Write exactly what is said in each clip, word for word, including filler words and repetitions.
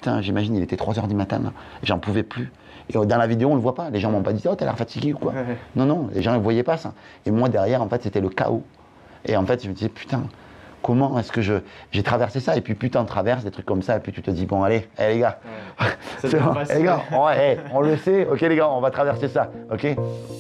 putain, j'imagine, il était trois heures du matin, j'en pouvais plus. Et dans la vidéo, on le voit pas. Les gens m'ont pas dit, oh, t'as l'air fatigué ou quoi. Ouais. Non, non, les gens ne voyaient pas ça. Et moi, derrière, en fait, c'était le chaos. Et en fait, je me disais, putain, comment est-ce que je j'ai traversé ça? Et puis, plus t'en traverses, des trucs comme ça, et puis tu te dis, bon, allez, allez les gars, ouais. C'est bon, hey, les gars, on, hey, on le sait, ok, les gars, on va traverser ça, ok?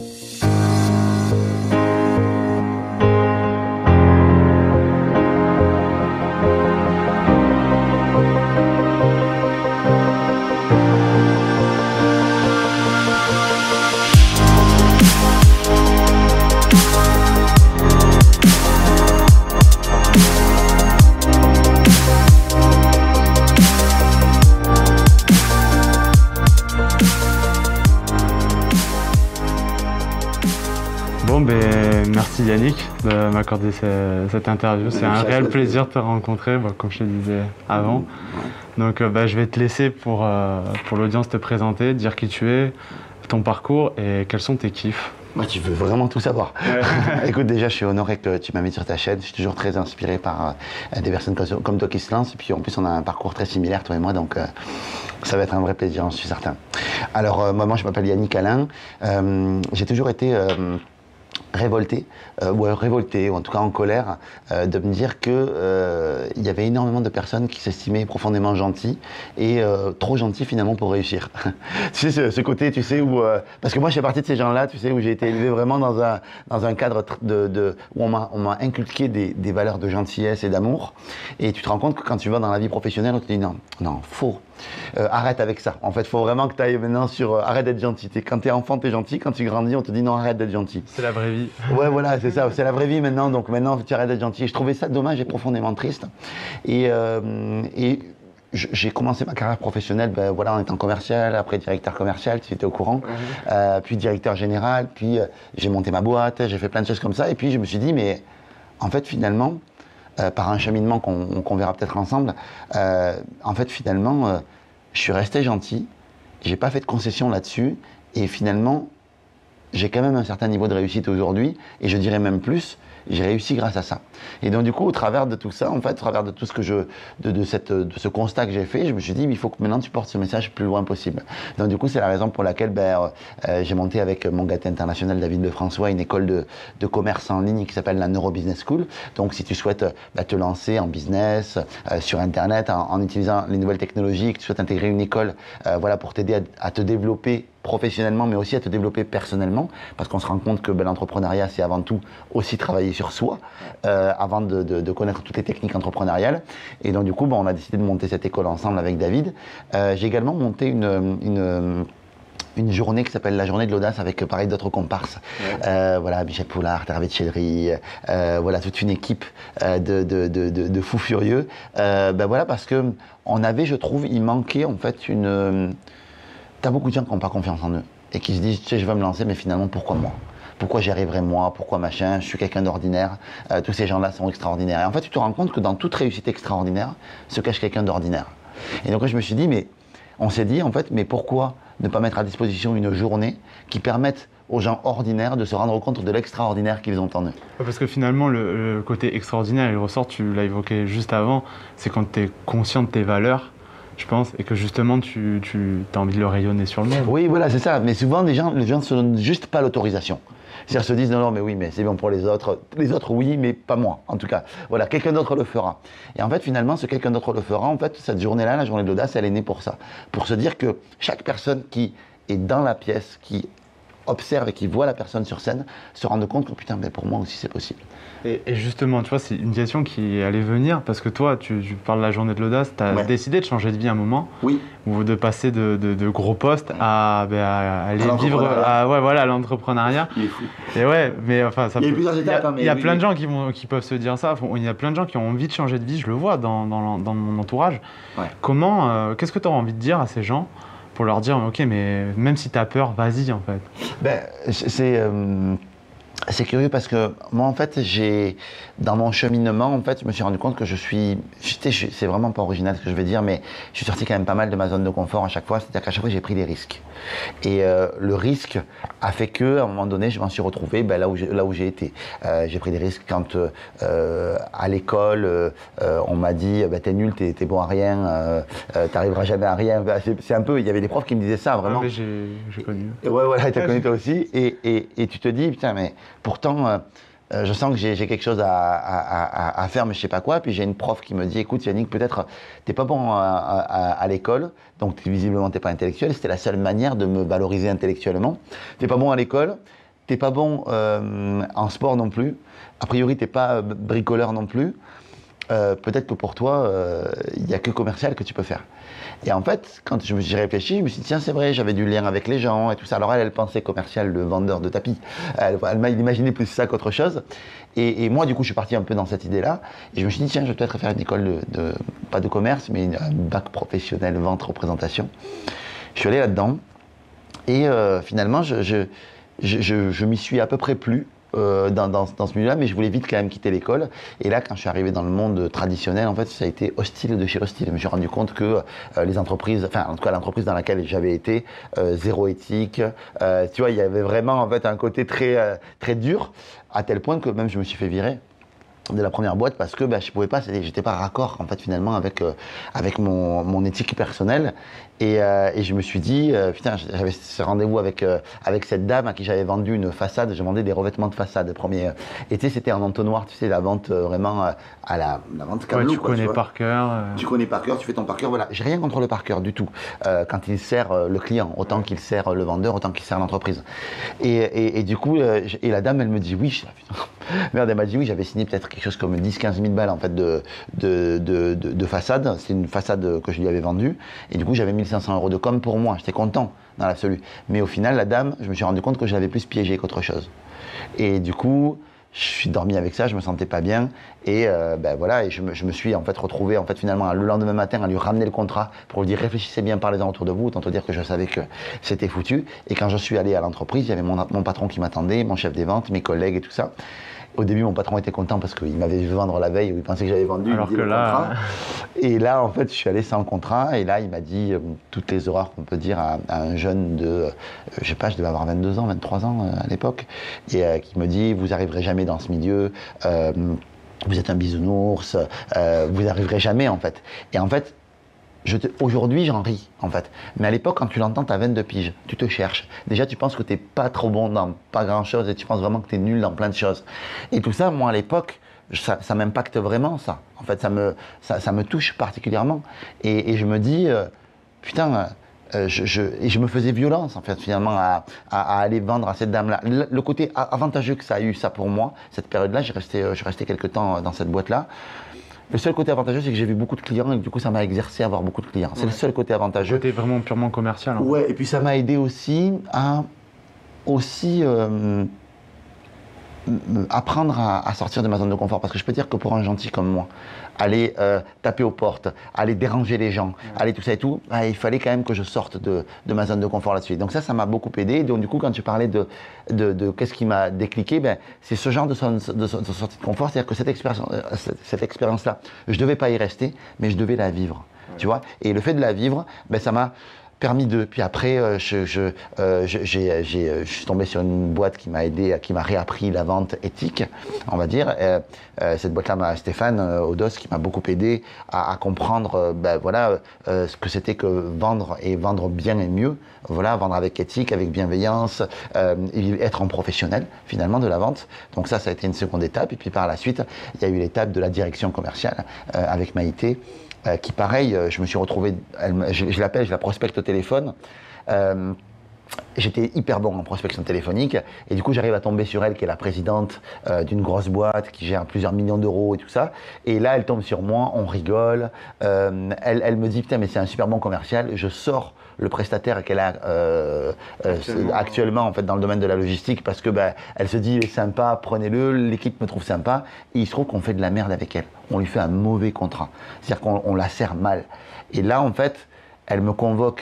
Bon, ben, merci Yannick de m'accorder cette interview. C'est un réel plaisir de te rencontrer, bon, comme je te disais avant. Donc euh, ben, je vais te laisser pour, euh, pour l'audience te présenter, dire qui tu es, ton parcours et quels sont tes kiffs. Moi, tu veux vraiment tout savoir. Ouais. Écoute, déjà, je suis honoré que tu m'invites sur ta chaîne. Je suis toujours très inspiré par euh, des personnes comme, comme toi qui se lancent. Et puis, en plus, on a un parcours très similaire, toi et moi. Donc, euh, ça va être un vrai plaisir, j'en suis certain. Alors, euh, moi, je m'appelle Yannick Alain. Euh, J'ai toujours été... Euh, révolté, euh, ou révolté, ou en tout cas en colère, euh, de me dire qu'il euh, y avait énormément de personnes qui s'estimaient profondément gentilles et euh, trop gentilles finalement pour réussir. Tu sais, ce, ce côté, tu sais, où... Euh, parce que moi, je fais partie de ces gens-là, tu sais, où j'ai été élevé vraiment dans un, dans un cadre de, de, où on m'a inculqué des, des valeurs de gentillesse et d'amour. Et tu te rends compte que quand tu vas dans la vie professionnelle, on te dit non, non, faux. Euh, arrête avec ça. En fait, il faut vraiment que tu ailles maintenant sur euh, arrête d'être gentil. Quand tu es enfant, tu es gentil. Quand tu grandis, on te dit non, arrête d'être gentil. C'est la vraie vie. Ouais, voilà, c'est ça. C'est la vraie vie maintenant. Donc maintenant, tu arrêtes d'être gentil. Et je trouvais ça dommage et profondément triste. Et, euh, et j'ai commencé ma carrière professionnelle ben, voilà, en étant commercial, après directeur commercial, tu étais au courant, mmh. euh, puis directeur général, puis euh, j'ai monté ma boîte, j'ai fait plein de choses comme ça. Et puis je me suis dit, mais en fait, finalement, Euh, par un cheminement qu'on qu'on verra peut-être ensemble, euh, en fait, finalement, euh, je suis resté gentil, j'ai pas fait de concession là-dessus, et finalement, j'ai quand même un certain niveau de réussite aujourd'hui, et je dirais même plus, j'ai réussi grâce à ça. Et donc du coup, au travers de tout ça, en fait, au travers de tout ce que je, de, de, cette, de ce constat que j'ai fait, je me suis dit, il faut que maintenant tu portes ce message le plus loin possible. Donc du coup, c'est la raison pour laquelle ben, euh, j'ai monté avec mon gâté international David Lefrançois une école de, de commerce en ligne qui s'appelle la Neuro Business School. Donc si tu souhaites ben, te lancer en business, euh, sur Internet, en, en utilisant les nouvelles technologies, que tu souhaites intégrer une école, euh, voilà, pour t'aider à, à te développer professionnellement, mais aussi à te développer personnellement, parce qu'on se rend compte que ben, l'entrepreneuriat, c'est avant tout aussi travailler sur soi, euh, avant de, de, de connaître toutes les techniques entrepreneuriales. Et donc du coup, ben, on a décidé de monter cette école ensemble avec David. Euh, J'ai également monté une, une, une journée qui s'appelle la journée de l'audace avec pareil d'autres comparses. Ouais. Euh, voilà, Michel Poulard, Hervé Chédry, euh, voilà, toute une équipe euh, de, de, de, de, de fous furieux. Euh, ben voilà, parce que on avait, je trouve, il manquait en fait une... T'as beaucoup de gens qui n'ont pas confiance en eux et qui se disent, tu sais, je vais me lancer, mais finalement, pourquoi moi? Pourquoi j'y arriverai moi? Pourquoi machin? Je suis quelqu'un d'ordinaire. Euh, tous ces gens-là sont extraordinaires. Et en fait, tu te rends compte que dans toute réussite extraordinaire se cache quelqu'un d'ordinaire. Et donc, là, je me suis dit, mais on s'est dit, en fait, mais pourquoi ne pas mettre à disposition une journée qui permette aux gens ordinaires de se rendre compte de l'extraordinaire qu'ils ont en eux? Parce que finalement, le, le côté extraordinaire, il ressort, tu l'as évoqué juste avant, c'est quand tu es conscient de tes valeurs, je pense, et que justement tu, tu as envie de le rayonner sur le monde. Oui, voilà, c'est ça. Mais souvent, les gens ne gens se donnent juste pas l'autorisation. C'est-à-dire se disent non, non, mais oui, mais c'est bon pour les autres. Les autres, oui, mais pas moi, en tout cas. Voilà, quelqu'un d'autre le fera. Et en fait, finalement, ce quelqu'un d'autre le fera, en fait, cette journée-là, la journée de l'audace, elle est née pour ça. Pour se dire que chaque personne qui est dans la pièce, qui observe et qui voit la personne sur scène, se rende compte que putain, mais pour moi aussi, c'est possible. Et, et justement, tu vois, c'est une question qui allait venir, parce que toi, tu, tu parles de la journée de l'audace, tu as ouais. décidé de changer de vie à un moment, oui. ou de passer de, de, de gros postes à, ben, à aller à vivre à, ouais, voilà, à l'entrepreneuriat. Il est fou. Et ouais, mais enfin, ça il y a peut, plusieurs étapes. Il y a, il y a oui, plein oui. de gens qui, vont, qui peuvent se dire ça, il y a plein de gens qui ont envie de changer de vie, je le vois dans, dans, dans mon entourage. Ouais. Comment, euh, qu'est-ce que tu auras envie de dire à ces gens pour leur dire, ok, mais même si tu as peur, vas-y en fait? Ben, c'est... Euh... C'est curieux parce que moi, en fait, j'ai dans mon cheminement, en fait, je me suis rendu compte que je suis, c'est vraiment pas original ce que je vais dire, mais je suis sorti quand même pas mal de ma zone de confort à chaque fois. C'est-à-dire qu'à chaque fois, j'ai pris des risques. Et euh, le risque a fait que, à un moment donné, je m'en suis retrouvé ben, là où j'ai là où j'ai été. Euh, j'ai pris des risques quand, euh, à l'école, euh, on m'a dit, ben, t'es nul, t'es bon à rien, euh, euh, t'arriveras jamais à rien. Ben, c'est un peu, il y avait des profs qui me disaient ça, vraiment. Ah, mais j'ai connu. Et ouais, voilà, t'as connu toi aussi. Et, et, et tu te dis, putain, mais pourtant, euh, euh, je sens que j'ai quelque chose à, à, à, à faire, mais je sais pas quoi. Puis j'ai une prof qui me dit, écoute Yannick, peut-être t'es pas bon à, à, à l'école, donc visiblement t'es pas intellectuel. C'était la seule manière de me valoriser intellectuellement. T'es pas bon à l'école, t'es pas bon euh, en sport non plus. A priori, t'es pas bricoleur non plus. Euh, peut-être que pour toi, il euh, n'y a que commercial que tu peux faire. Et en fait, quand je me suis réfléchi, je me suis dit, tiens, c'est vrai, j'avais du lien avec les gens et tout ça. Alors elle, elle pensait commercial, le vendeur de tapis. Elle, elle m'a imaginé plus ça qu'autre chose. Et, et moi, du coup, je suis parti un peu dans cette idée-là. Et je me suis dit, tiens, je vais peut-être faire une école de, de, pas de commerce, mais une, un bac professionnel, vente, représentation. Je suis allé là-dedans. Et euh, finalement, je, je, je, je, je m'y suis à peu près plu. Euh, dans, dans, dans ce milieu-là, mais je voulais vite quand même quitter l'école. Et là, quand je suis arrivé dans le monde traditionnel, en fait, ça a été hostile de chez hostile. Je me suis rendu compte que euh, les entreprises, enfin, en tout cas, l'entreprise dans laquelle j'avais été, euh, zéro éthique. Euh, tu vois, il y avait vraiment en fait un côté très, euh, très dur, à tel point que même je me suis fait virer de la première boîte parce que bah, je pouvais pas, j'étais pas raccord en fait finalement avec euh, avec mon, mon éthique personnelle et, euh, et je me suis dit euh, putain, j'avais ce rendez-vous avec euh, avec cette dame à qui j'avais vendu une façade, je vendais des revêtements de façade premier et tu sais c'était en entonnoir, tu sais la vente euh, vraiment euh, à la, la vente câble, ouais, tu quoi, connais tu par cœur euh... tu connais par cœur, tu fais ton par cœur, voilà, j'ai rien contre le par cœur du tout euh, quand il sert euh, le client autant qu'il sert le vendeur, autant qu'il sert l'entreprise et, et, et du coup euh, et la dame elle me dit oui, je, putain, merde, elle m'a dit oui, j'avais signé peut-être quelque chose comme dix quinze mille balles en fait de, de, de, de, de façade. C'est une façade que je lui avais vendue. Et du coup, j'avais mille cinq cents euros de com pour moi. J'étais content dans l'absolu. Mais au final, la dame, je me suis rendu compte que je l'avais plus piégée qu'autre chose. Et du coup, je suis dormi avec ça, je me sentais pas bien. Et euh, ben voilà, et je me, je me suis en fait retrouvé en fait finalement le lendemain matin à lui ramener le contrat pour lui dire réfléchissez bien, parlez-en autour de vous. Autant te dire que je savais que c'était foutu. Et quand je suis allé à l'entreprise, il y avait mon, mon patron qui m'attendait, mon chef des ventes, mes collègues et tout ça. Au début, mon patron était content parce qu'il m'avait vu vendre la veille, où il pensait que j'avais vendu. Alors que là... Et là, en fait, je suis allé sans contrat. Et là, il m'a dit euh, toutes les horreurs qu'on peut dire à, à un jeune de, euh, je sais pas, je devais avoir vingt-deux ans, vingt-trois ans euh, à l'époque, et euh, qui me dit, vous arriverez jamais dans ce milieu. Euh, vous êtes un bisounours. Euh, vous n'arriverez jamais, en fait. Et en fait, aujourd'hui, j'en ris, en fait. Mais à l'époque, quand tu l'entends, t'as vingt-deux piges. Tu te cherches. Déjà, tu penses que t'es pas trop bon dans pas grand-chose et tu penses vraiment que t'es nul dans plein de choses. Et tout ça, moi, à l'époque, ça, ça m'impacte vraiment, ça. En fait, ça me, ça, ça me touche particulièrement. Et, et je me dis, euh, putain, euh, je, je, et je me faisais violence, en fait, finalement, à, à, à aller vendre à cette dame-là. Le, le côté avantageux que ça a eu, ça, pour moi, cette période-là, j'ai resté, je suis resté quelques temps dans cette boîte-là. Le seul côté avantageux, c'est que j'ai vu beaucoup de clients et que du coup, ça m'a exercé à avoir beaucoup de clients. C'est ouais. Le seul côté avantageux. Côté vraiment purement commercial. Hein. Ouais, et puis ça m'a aidé aussi à aussi euh, apprendre à, à sortir de ma zone de confort. Parce que je peux dire que pour un gentil comme moi, aller euh, taper aux portes, aller déranger les gens, ouais. aller tout ça et tout, bah, il fallait quand même que je sorte de, de ma zone de confort là-dessus. Donc ça, ça m'a beaucoup aidé. Donc du coup, quand tu parlais de, de, de qu'est-ce qui m'a décliqué, ben, c'est ce genre de, son, de, de sortie de confort. C'est-à-dire que cette expérience, cette, cette expérience-là, je ne devais pas y rester, mais je devais la vivre. Ouais. Tu vois. Et le fait de la vivre, ben, ça m'a permis de. Puis après, euh, je, je, euh, j'ai, j'ai, je suis tombé sur une boîte qui m'a aidé, qui m'a réappris la vente éthique, on va dire. Euh, euh, cette boîte-là, Stéphane euh, Odos, qui m'a beaucoup aidé à, à comprendre, euh, ben, voilà, euh, ce que c'était que vendre et vendre bien et mieux. Voilà, vendre avec éthique, avec bienveillance, euh, et être en professionnel finalement de la vente. Donc ça, ça a été une seconde étape. Et puis par la suite, il y a eu l'étape de la direction commerciale euh, avec Maïté. Euh, qui pareil, euh, je me suis retrouvé, elle, je, je l'appelle, je la prospecte au téléphone. Euh, J'étais hyper bon en prospection téléphonique et du coup j'arrive à tomber sur elle qui est la présidente euh, d'une grosse boîte qui gère plusieurs millions d'euros et tout ça. Et là elle tombe sur moi, on rigole. Euh, elle, elle me dit putain mais c'est un super bon commercial. Je sors le prestataire qu'elle a euh, actuellement. Euh, actuellement en fait dans le domaine de la logistique parce que ben elle se dit il est sympa, prenez-le, l'équipe me trouve sympa. Et il se trouve qu'on fait de la merde avec elle. On lui fait un mauvais contrat, c'est-à-dire qu'on on la sert mal. Et là en fait elle me convoque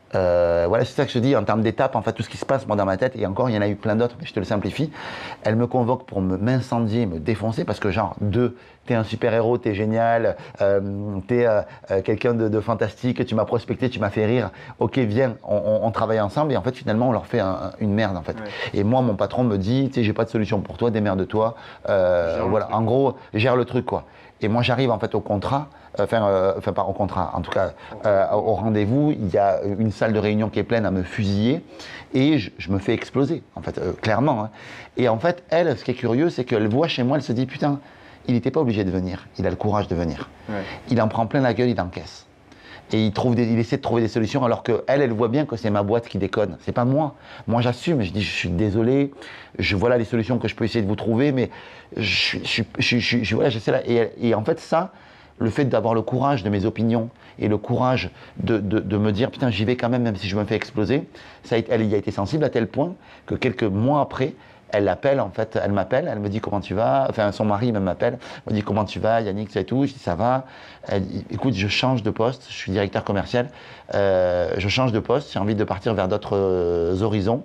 Euh, voilà, c'est ça que je te dis en termes d'étapes, en fait, tout ce qui se passe moi dans ma tête, et encore, il y en a eu plein d'autres, mais je te le simplifie. Elle me convoque pour me m'incendier, me défoncer, parce que genre, deux, t'es un super-héros, t'es génial, euh, t'es euh, euh, quelqu'un de, de fantastique, tu m'as prospecté, tu m'as fait rire, ok, viens, on, on, on travaille ensemble, et en fait, finalement, on leur fait un, une merde, en fait. Ouais. Et moi, mon patron me dit, tu sais, j'ai pas de solution pour toi, démerde-toi, euh, voilà, en gros, gère le truc, quoi. Et moi, j'arrive, en fait, au contrat, Enfin, euh, enfin, pas au contrat, en tout cas, euh, au rendez-vous, il y a une salle de réunion qui est pleine à me fusiller et je, je me fais exploser, en fait, euh, clairement. Hein. Et en fait, elle, ce qui est curieux, c'est qu'elle voit chez moi, elle se dit, putain, il n'était pas obligé de venir, il a le courage de venir. Ouais. Il en prend plein la gueule, il encaisse. Et il, trouve des, il essaie de trouver des solutions alors qu'elle, elle, elle voit bien que c'est ma boîte qui déconne. C'est pas moi. Moi, j'assume, je dis, je suis désolé, je, voilà les solutions que je peux essayer de vous trouver, mais je, je, je, je, je, voilà, j'essaie là. Et, et en fait, ça, le fait d'avoir le courage de mes opinions et le courage de, de, de me dire putain j'y vais quand même même si je me fais exploser, ça a été, elle y a été sensible à tel point que quelques mois après, elle l'appelle en fait, elle m'appelle, elle me dit comment tu vas, enfin son mari même m'appelle, me dit comment tu vas Yannick, c'est tout, je dis ça va, elle dit écoute je change de poste, je suis directeur commercial, euh, je change de poste, j'ai envie de partir vers d'autres euh, horizons,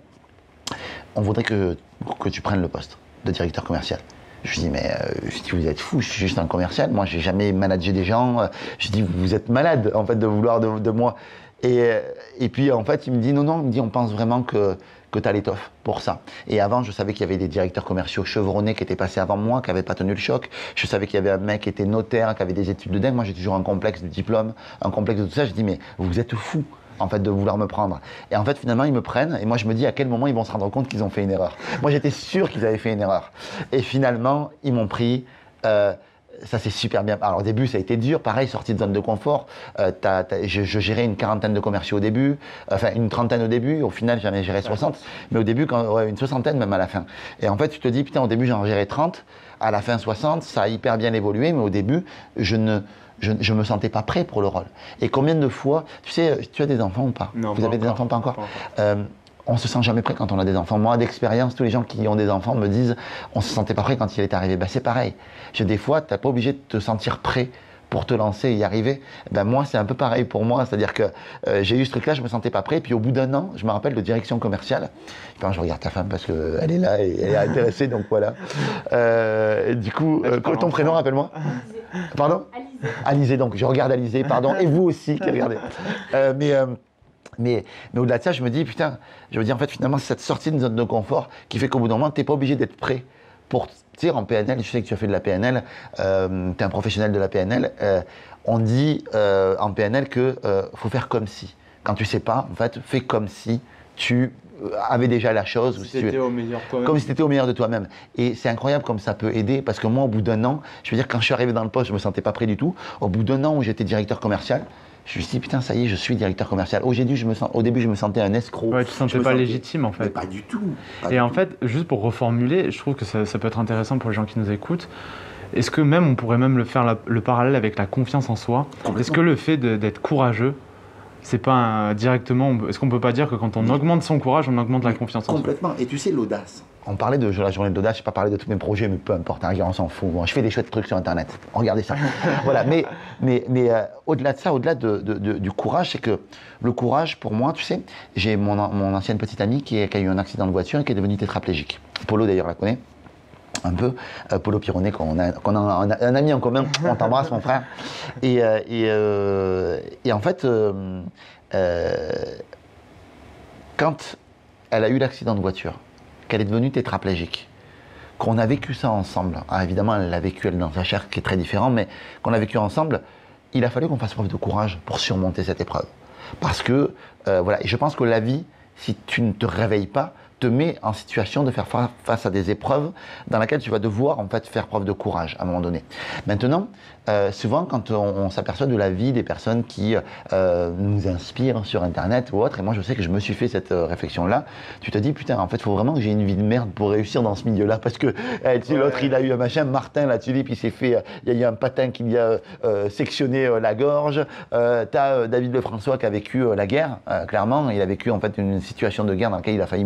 on voudrait que, que tu prennes le poste de directeur commercial. Je dis, mais euh, je dis, vous êtes fou, je suis juste un commercial, moi j'ai jamais managé des gens. Je dis, vous êtes malade en fait de vouloir de, de moi. Et, et puis en fait, il me dit, non, non, il me dit, on pense vraiment que, que tu as l'étoffe pour ça. Et avant, je savais qu'il y avait des directeurs commerciaux chevronnés qui étaient passés avant moi, qui n'avaient pas tenu le choc. Je savais qu'il y avait un mec qui était notaire, qui avait des études de dingue. Moi j'ai toujours un complexe de diplôme, un complexe de tout ça. Je dis, mais vous êtes fou en fait de vouloir me prendre. Et en fait finalement ils me prennent et moi je me dis à quel moment ils vont se rendre compte qu'ils ont fait une erreur. Moi j'étais sûr qu'ils avaient fait une erreur. Et finalement ils m'ont pris, euh, ça s'est super bien. Alors au début ça a été dur, pareil, sortie de zone de confort. Euh, t'as, t'as, je, je gérais une quarantaine de commerciaux au début, enfin une trentaine au début, au final j'en ai géré soixante, mais au début quand, ouais, une soixantaine même à la fin. Et en fait tu te dis putain au début j'en gérais trente, à la fin soixante, ça a hyper bien évolué, mais au début je ne Je ne me sentais pas prêt pour le rôle. Et combien de fois, tu sais, tu as des enfants ou pas? Non, Vous pas avez encore. des enfants, pas encore, pas encore. Euh, on se sent jamais prêt quand on a des enfants. Moi, d'expérience, tous les gens qui ont des enfants me disent on se sentait pas prêt quand il est arrivé. Ben, c'est pareil. Je, des fois, tu n'es pas obligé de te sentir prêt pour te lancer et y arriver. Ben, moi, c'est un peu pareil pour moi. C'est-à-dire que euh, j'ai eu ce truc-là, je me sentais pas prêt. Puis au bout d'un an, je me rappelle de direction commerciale. Enfin, je regarde ta femme parce qu'elle est là et elle est intéressée, donc voilà. Euh, et du coup, euh, ton prénom, rappelle-moi. Pardon? Alizé. Alizé, donc je regarde Alizé, pardon. Et vous aussi qui regardez. Euh, mais... Euh, Mais, mais au-delà de ça, je me dis, putain, je me dis en fait, finalement, c'est cette sortie d'une zone de confort qui fait qu'au bout d'un moment, tu n'es pas obligé d'être prêt pour, tu sais, en P N L, je sais que tu as fait de la P N L, euh, tu es un professionnel de la P N L, euh, on dit euh, en P N L qu'il euh, faut faire comme si. Quand tu ne sais pas, en fait, fais comme si tu avais déjà la chose. Si tu étais au meilleur toi-même. Comme si tu étais au meilleur de toi-même. Et c'est incroyable comme ça peut aider, parce que moi, au bout d'un an, je veux dire, quand je suis arrivé dans le poste, je ne me sentais pas prêt du tout. Au bout d'un an où j'étais directeur commercial, je me suis dit, putain, ça y est, je suis directeur commercial. Au début, je me, sens, au début, je me sentais un escroc. Ouais, tu te sentais pas sentais... légitime en fait. Mais pas du tout. Pas et du en tout. fait, juste pour reformuler, je trouve que ça, ça peut être intéressant pour les gens qui nous écoutent. Est-ce que même on pourrait même le faire la, le parallèle avec la confiance en soi? Est-ce que le fait de, d'être courageux, c'est pas un, directement, est-ce qu'on peut pas dire que quand on augmente son courage, on augmente la confiance en soi? Complètement. Et tu sais, l'audace. On parlait de la journée de l'audace, je n'ai pas parlé de tous mes projets, mais peu importe, hein, on s'en fout. Bon, je fais des chouettes trucs sur Internet. Regardez ça. Voilà. Mais, mais, mais euh, au-delà de ça, au-delà de, de, de, du courage, c'est que le courage, pour moi, tu sais, j'ai mon, mon ancienne petite amie qui, est, qui a eu un accident de voiture et qui est devenue tétraplégique. Polo, d'ailleurs, la connaît un peu. Euh, Polo Pironnet, qu'on a, qu'on a un, un ami en commun. On t'embrasse, mon frère. Et, euh, et, euh, et en fait, euh, euh, quand elle a eu l'accident de voiture, qu'elle est devenue tétraplégique, qu'on a vécu ça ensemble. Ah, évidemment, elle l'a vécu, elle, dans sa chair, qui est très différent, mais qu'on a vécu ensemble, il a fallu qu'on fasse preuve de courage pour surmonter cette épreuve. Parce que, euh, voilà, et je pense que la vie, si tu ne te réveilles pas, te met en situation de faire face à des épreuves dans lesquelles tu vas devoir en fait faire preuve de courage à un moment donné. Maintenant, euh, souvent quand on, on s'aperçoit de la vie des personnes qui euh, nous inspirent sur Internet ou autre, et moi je sais que je me suis fait cette euh, réflexion-là, tu te dis putain en fait il faut vraiment que j'ai une vie de merde pour réussir dans ce milieu-là parce que eh, tu sais, ouais. L'autre il a eu un machin, Martin là tu dis, puis il s'est fait, il y a eu un patin qui lui a euh, sectionné euh, la gorge, euh, t'as euh, David Lefrançois qui a vécu euh, la guerre, euh, clairement, il a vécu en fait une situation de guerre dans laquelle il a failli mourir, il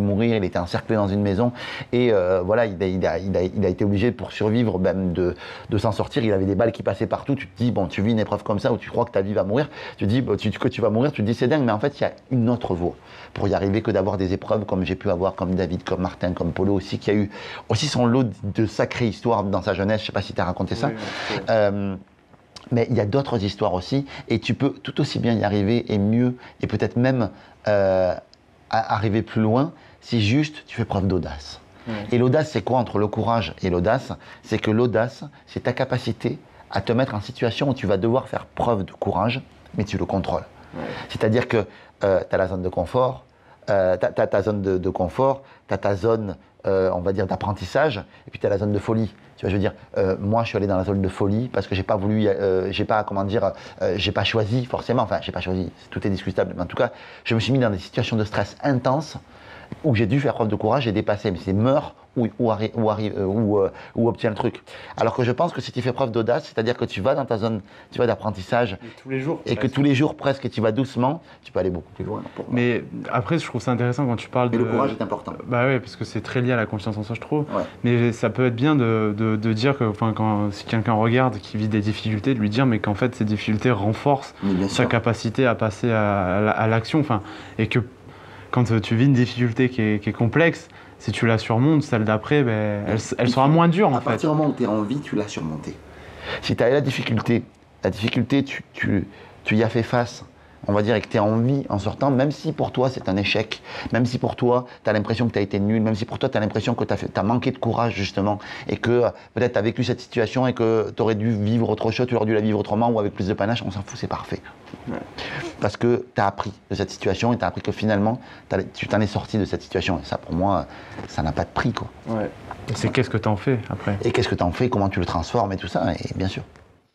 était encerclé dans une maison et euh, voilà, il a, il, a, il, a, il a été obligé pour survivre ben, de, de s'en sortir. Il avait des balles qui passaient partout. Tu te dis, bon, tu vis une épreuve comme ça où tu crois que ta vie va mourir. Tu te dis bon, tu, que tu vas mourir, tu te dis c'est dingue, mais en fait, il y a une autre voie pour y arriver que d'avoir des épreuves comme j'ai pu avoir, comme David, comme Martin, comme Polo aussi, qui a eu aussi son lot de sacrées histoires dans sa jeunesse. Je ne sais pas si tu as raconté ça. Oui, oui, oui. Euh, Mais il y a d'autres histoires aussi, et tu peux tout aussi bien y arriver, et mieux, et peut-être même euh, arriver plus loin, si juste tu fais preuve d'audace. Mmh. Et l'audace, c'est quoi entre le courage et l'audace? C'est que l'audace, c'est ta capacité à te mettre en situation où tu vas devoir faire preuve de courage, mais tu le contrôles. Mmh. C'est-à-dire que euh, tu as la zone de confort, euh, tu as ta zone de, de confort, tu as ta zone, euh, on va dire, d'apprentissage, et puis tu as la zone de folie. Tu vois, je veux dire, euh, moi, je suis allé dans la zone de folie parce que j'ai pas voulu, euh, j'ai pas, comment dire, euh, j'ai pas choisi forcément. Enfin, j'ai pas choisi. Tout est discutable. Mais en tout cas, je me suis mis dans des situations de stress intenses où j'ai dû faire preuve de courage et dépasser. Mais c'est meurs ou ou, ou, euh, ou, euh, ou obtient le truc. Alors que je pense que si tu fais preuve d'audace, c'est-à-dire que tu vas dans ta zone, tu vas d'apprentissage tous les jours, et que tous les jours presque, et tu vas doucement, tu peux aller beaucoup plus loin. Mais après, je trouve ça intéressant quand tu parles Mais de. Le courage est important. Bah oui, parce que c'est très lié à la confiance en soi, je trouve. Ouais. Mais ça peut être bien de, de, de dire que, enfin, quand si quelqu'un regarde qui vit des difficultés, de lui dire mais qu'en fait ces difficultés renforcent sa capacité à passer à, à, à l'action, enfin, et que quand tu vis une difficulté qui est, qui est complexe, si tu la surmontes, celle d'après, ben, elle, elle sera moins dure en à fait. À partir du moment où tu es en vie, tu l'as surmontée. Si tu as la difficulté, la difficulté, tu, tu, tu y as fait face, on va dire, et que tu es en vie en sortant, même si pour toi c'est un échec, même si pour toi tu as l'impression que tu as été nul, même si pour toi tu as l'impression que tu as, as manqué de courage justement, et que euh, peut-être tu as vécu cette situation et que tu aurais dû vivre autre chose, tu aurais dû la vivre autrement ou avec plus de panache, on s'en fout, c'est parfait. Ouais. Parce que tu as appris de cette situation et tu as appris que finalement tu t'en es sorti de cette situation. Et ça, pour moi, ça n'a pas de prix, quoi. Ouais. C'est qu'est-ce que tu en fais après? Et qu'est-ce que tu en fais, comment tu le transformes et tout ça, et bien sûr.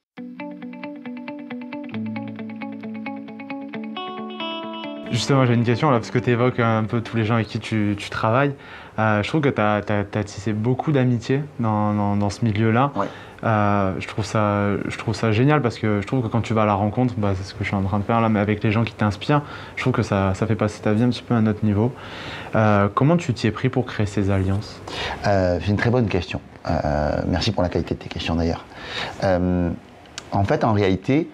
Justement, j'ai une question là, parce que tu évoques un peu tous les gens avec qui tu, tu travailles. Euh, je trouve que tu as tissé beaucoup d'amitié dans, dans, dans ce milieu-là. Ouais. Euh, je, trouve ça, je trouve ça génial parce que je trouve que quand tu vas à la rencontre, bah, c'est ce que je suis en train de faire là, mais avec les gens qui t'inspirent, je trouve que ça, ça fait passer ta vie un petit peu à un autre niveau. Euh, comment tu t'y es pris pour créer ces alliances? euh, C'est une très bonne question. Euh, merci pour la qualité de tes questions d'ailleurs. Euh, en fait, en réalité,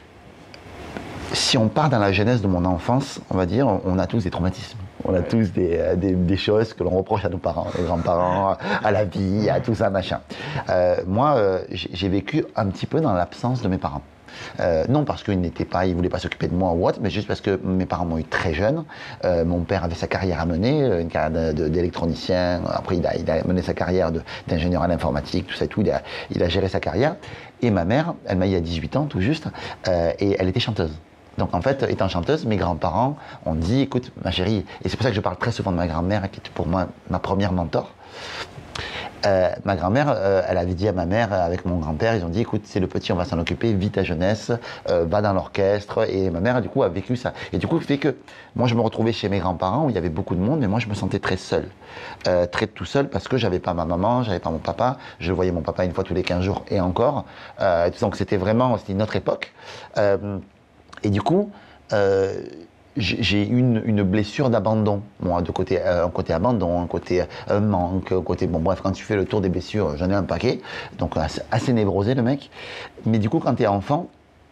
si on part dans la genèse de mon enfance, on va dire, on a tous des traumatismes. On a ouais. tous des, des, des choses que l'on reproche à nos parents, aux grands-parents, à la vie, à tout ça, machin. Euh, moi, euh, j'ai vécu un petit peu dans l'absence de mes parents. Euh, non parce qu'ils n'étaient pas, ils voulaient pas s'occuper de moi ou autre, mais juste parce que mes parents m'ont eu très jeune. Euh, mon père avait sa carrière à mener, une carrière d'électronicien. Après, il a, il a mené sa carrière d'ingénieur à l'informatique, tout ça et tout. Il a, il a géré sa carrière. Et ma mère, elle m'a eu à dix-huit ans, tout juste, euh, et elle était chanteuse. Donc en fait, étant chanteuse, mes grands-parents ont dit, écoute, ma chérie, et c'est pour ça que je parle très souvent de ma grand-mère, qui était pour moi ma première mentor. Euh, ma grand-mère, euh, elle avait dit à ma mère, avec mon grand-père, ils ont dit, écoute, c'est le petit, on va s'en occuper, vis ta jeunesse, euh, va dans l'orchestre. Et ma mère, du coup, a vécu ça. Et du coup, fait que moi, je me retrouvais chez mes grands-parents où il y avait beaucoup de monde, mais moi, je me sentais très seul. Euh, très tout seul parce que j'avais pas ma maman, j'avais pas mon papa. Je voyais mon papa une fois tous les quinze jours et encore. Euh, donc c'était vraiment, c'était une autre époque. Euh, Et du coup, euh, j'ai eu une, une blessure d'abandon. Moi, de côté, euh, un côté abandon, un côté euh, manque, un côté. Bon, bref, quand tu fais le tour des blessures, j'en ai un paquet. Donc, assez, assez névrosé, le mec. Mais du coup, quand tu es enfant,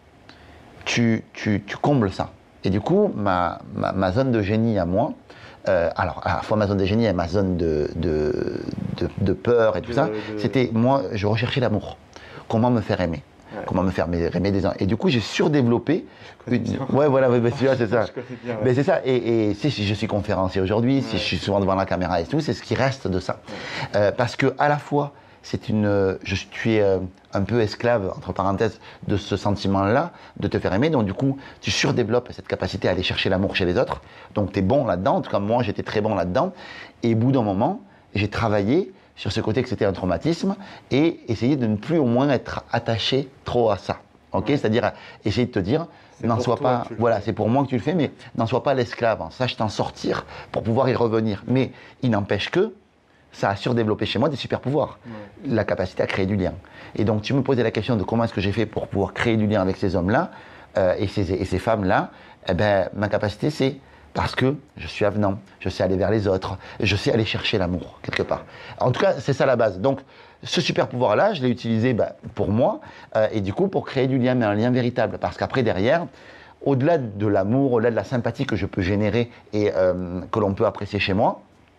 tu, tu, tu combles ça. Et du coup, ma, ma, ma zone de génie à moi, euh, alors, à la fois ma zone de génie et ma zone de, de, de, de peur et tout de, ça, de... c'était moi, je recherchais l'amour. Comment me faire aimer? Ouais. Comment me faire aimer des gens. Et du coup, j'ai surdéveloppé. Une... Ouais, voilà, ouais, c'est ça. Bien, ouais. C'est ça. Et, et si je suis conférencier aujourd'hui, ouais. si je suis souvent devant la caméra et tout, c'est ce qui reste de ça. Ouais. Euh, parce que à la fois, c'est une, je suis euh, un peu esclave, entre parenthèses, de ce sentiment-là, de te faire aimer. Donc du coup, tu surdéveloppes cette capacité à aller chercher l'amour chez les autres. Donc tu es bon là-dedans. En tout cas, moi, j'étais très bon là-dedans. Et au bout d'un moment, j'ai travaillé sur ce côté que c'était un traumatisme et essayer de ne plus au moins être attaché trop à ça. Ok, ouais. C'est-à-dire essayer de te dire, n'en sois pas, voilà, c'est pour moi que tu le fais, mais n'en sois pas l'esclave. Sache t'en sortir pour pouvoir y revenir. Mais il n'empêche que ça a surdéveloppé chez moi des super pouvoirs, ouais. La capacité à créer du lien. Et donc tu me posais la question de comment est-ce que j'ai fait pour pouvoir créer du lien avec ces hommes-là euh, et ces, et ces femmes-là. Eh ben, ma capacité, c'est Parce que je suis avenant, je sais aller vers les autres, je sais aller chercher l'amour, quelque part. En tout cas, c'est ça la base. Donc, ce super pouvoir-là, je l'ai utilisé bah, pour moi, euh, et du coup, pour créer du lien, mais un lien véritable. Parce qu'après, derrière, au-delà de l'amour, au-delà de la sympathie que je peux générer et euh, que l'on peut apprécier chez moi,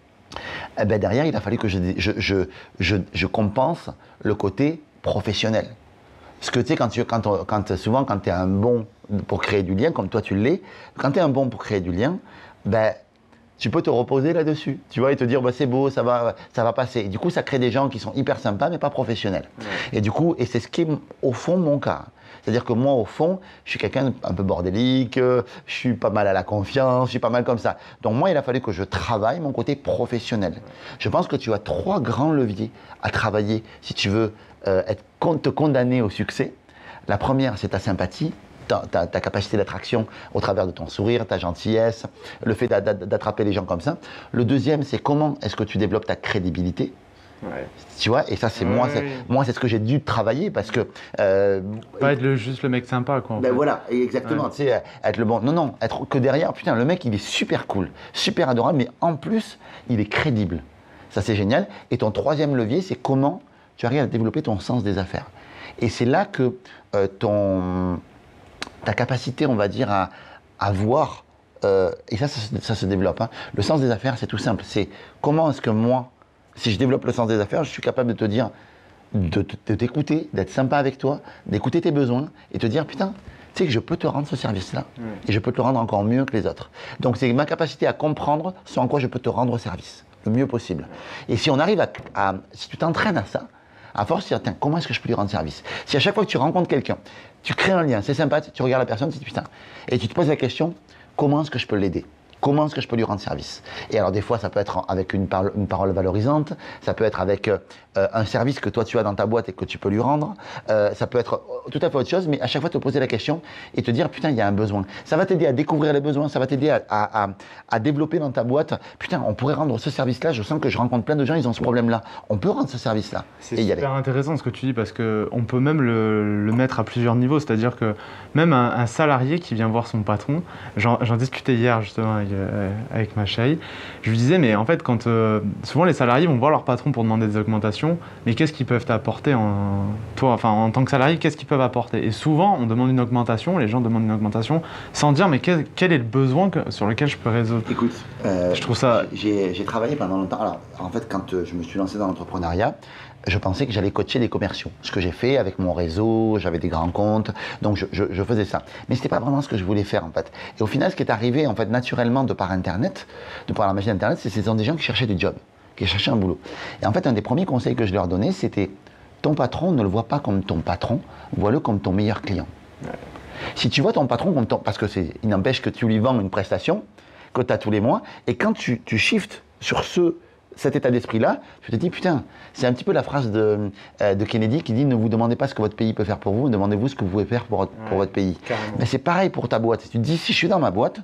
eh ben derrière, il a fallu que je, je, je, je, je compense le côté professionnel. Parce que tu sais, quand tu, quand on, quand, souvent, quand tu es un bon pour créer du lien, comme toi tu l'es, quand tu es un bon pour créer du lien, ben, tu peux te reposer là-dessus, tu vois, et te dire, bah, c'est beau, ça va, ça va passer. Et du coup, ça crée des gens qui sont hyper sympas, mais pas professionnels. Ouais. Et du coup, et c'est ce qui est, au fond, mon cas. C'est-à-dire que moi, au fond, je suis quelqu'un un peu bordélique, je suis pas mal à la confiance, je suis pas mal comme ça. Donc moi, il a fallu que je travaille mon côté professionnel. Ouais. Je pense que tu as trois grands leviers à travailler si tu veux euh, être, te condamner au succès. La première, c'est ta sympathie. Ta, ta, ta capacité d'attraction au travers de ton sourire, ta gentillesse, le fait d'attraper les gens comme ça. Le deuxième, c'est comment est-ce que tu développes ta crédibilité. Ouais. Tu vois, et ça, c'est ouais, moi, c'est, moi, c'est ce que j'ai dû travailler parce que. Euh, pas être le, juste le mec sympa, quoi. Ben fait. Voilà, exactement. Ouais. Tu sais, être le bon. Non, non, être que derrière, putain, le mec, il est super cool, super adorable, mais en plus, il est crédible. Ça, c'est génial. Et ton troisième levier, c'est comment tu arrives à développer ton sens des affaires. Et c'est là que euh, ton. Ta capacité, on va dire, à, à voir, euh, et ça, ça, ça se développe. Hein. Le sens des affaires, c'est tout simple. C'est comment est-ce que moi, si je développe le sens des affaires, je suis capable de te dire, de, de, de t'écouter, d'être sympa avec toi, d'écouter tes besoins et te dire, putain, tu sais que je peux te rendre ce service-là mmh. et je peux te le rendre encore mieux que les autres. Donc, c'est ma capacité à comprendre ce en quoi je peux te rendre service, le mieux possible. Et si on arrive à, à si tu t'entraînes à ça, à force, tu te dis, tiens, comment est-ce que je peux lui rendre service? Si à chaque fois que tu rencontres quelqu'un, tu crées un lien, c'est sympa, tu regardes la personne, tu te dis, putain, et tu te poses la question, comment est-ce que je peux l'aider? Comment est-ce que je peux lui rendre service? Et alors des fois, ça peut être avec une, par une parole valorisante, ça peut être avec euh, un service que toi tu as dans ta boîte et que tu peux lui rendre, euh, ça peut être tout à fait autre chose, mais à chaque fois te poser la question et te dire, putain, il y a un besoin. Ça va t'aider à découvrir les besoins, ça va t'aider à, à, à, à développer dans ta boîte, putain, on pourrait rendre ce service-là, je sens que je rencontre plein de gens, ils ont ce problème-là, on peut rendre ce service-là. C'est super intéressant ce que tu dis parce qu'on peut même le, le mettre à plusieurs niveaux, c'est-à-dire que même un, un salarié qui vient voir son patron, j'en discutais hier justement avec, euh, avec ma chérie, je lui disais, mais en fait, quand euh, souvent les salariés vont voir leur patron pour demander des augmentations, mais qu'est-ce qu'ils peuvent t'apporter en, toi, enfin, en tant que salarié, qu'est-ce qu'ils peuvent apporter? Et souvent, on demande une augmentation, les gens demandent une augmentation sans dire, mais quel, quel est le besoin que, sur lequel je peux résoudre? Écoute, euh, je trouve ça... j'ai travaillé pendant longtemps. Alors, en fait, quand euh, je me suis lancé dans l'entrepreneuriat, je pensais que j'allais coacher des commerciaux. Ce que j'ai fait avec mon réseau, j'avais des grands comptes, donc je, je, je faisais ça. Mais c'était pas vraiment ce que je voulais faire en fait. Et au final, ce qui est arrivé en fait naturellement de par Internet, de par la machine Internet, c'est que ce sont des gens qui cherchaient du job, qui cherchaient un boulot. Et en fait, un des premiers conseils que je leur donnais, c'était ton patron, ne le vois pas comme ton patron, vois-le comme ton meilleur client. Ouais. Si tu vois ton patron comme ton... Parce que c'est, il n'empêche que tu lui vends une prestation que tu as tous les mois, et quand tu, tu shifts sur ce... cet état d'esprit-là, je te dis, putain, c'est un petit peu la phrase de, euh, de Kennedy qui dit, ne vous demandez pas ce que votre pays peut faire pour vous, demandez-vous ce que vous pouvez faire pour, ouais, pour votre pays. Carrément. Mais c'est pareil pour ta boîte. Si tu te dis, si je suis dans ma boîte,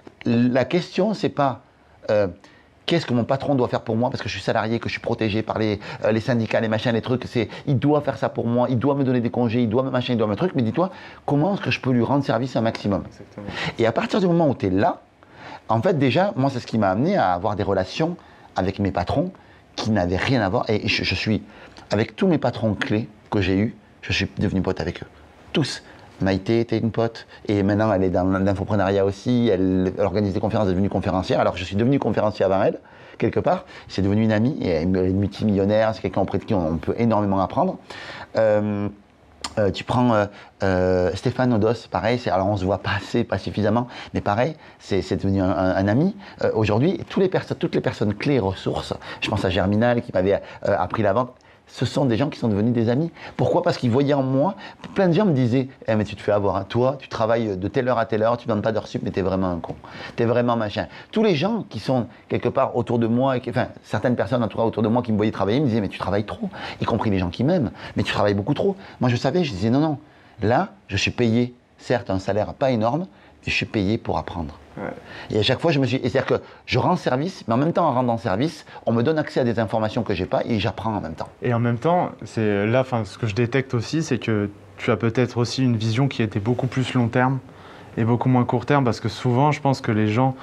la question, c'est pas euh, qu'est-ce que mon patron doit faire pour moi, parce que je suis salarié, que je suis protégé par les, euh, les syndicats, les machins, les trucs, c'est, il doit faire ça pour moi, il doit me donner des congés, il doit me machin, il doit me truc, mais dis-toi, comment est-ce que je peux lui rendre service un maximum? Exactement. Et à partir du moment où tu es là, en fait, déjà, moi, c'est ce qui m'a amené à avoir des relations avec mes patrons qui n'avaient rien à voir. Et je, je suis, avec tous mes patrons clés que j'ai eus, je suis devenu pote avec eux. Tous. Maïté était une pote, et maintenant elle est dans l'infoprenariat aussi, elle, elle organise des conférences, elle est devenue conférencière, alors je suis devenu conférencier avant elle, quelque part. C'est devenu une amie, et elle est multimillionnaire, c'est quelqu'un auprès de qui on, on peut énormément apprendre. Euh, Euh, tu prends euh, euh, Stéphane Odos, pareil, alors on se voit pas assez, pas suffisamment, mais pareil, c'est devenu un, un, un ami. Euh, Aujourd'hui, toutes les personnes, toutes les personnes clés et ressources, je pense à Germinal qui m'avait euh, appris la vente, ce sont des gens qui sont devenus des amis. Pourquoi? Parce qu'ils voyaient en moi, plein de gens me disaient, eh, mais tu te fais avoir, hein. Toi, tu travailles de telle heure à telle heure, tu ne donnes pas d'heure sup, mais t'es vraiment un con. T'es vraiment machin. Tous les gens qui sont quelque part autour de moi, et qui, enfin, certaines personnes en tout cas autour de moi qui me voyaient travailler, me disaient, mais tu travailles trop, y compris les gens qui m'aiment, mais tu travailles beaucoup trop. Moi, je savais, je disais, non, non, là, je suis payé, certes, un salaire pas énorme, mais je suis payé pour apprendre. Ouais. Et à chaque fois, je me suis. C'est-à-dire que je rends service, mais en même temps, en rendant service, on me donne accès à des informations que j'ai pas et j'apprends en même temps. Et en même temps, c'est là, enfin, ce que je détecte aussi, c'est que tu as peut-être aussi une vision qui était beaucoup plus long terme et beaucoup moins court terme, parce que souvent, je pense que les gens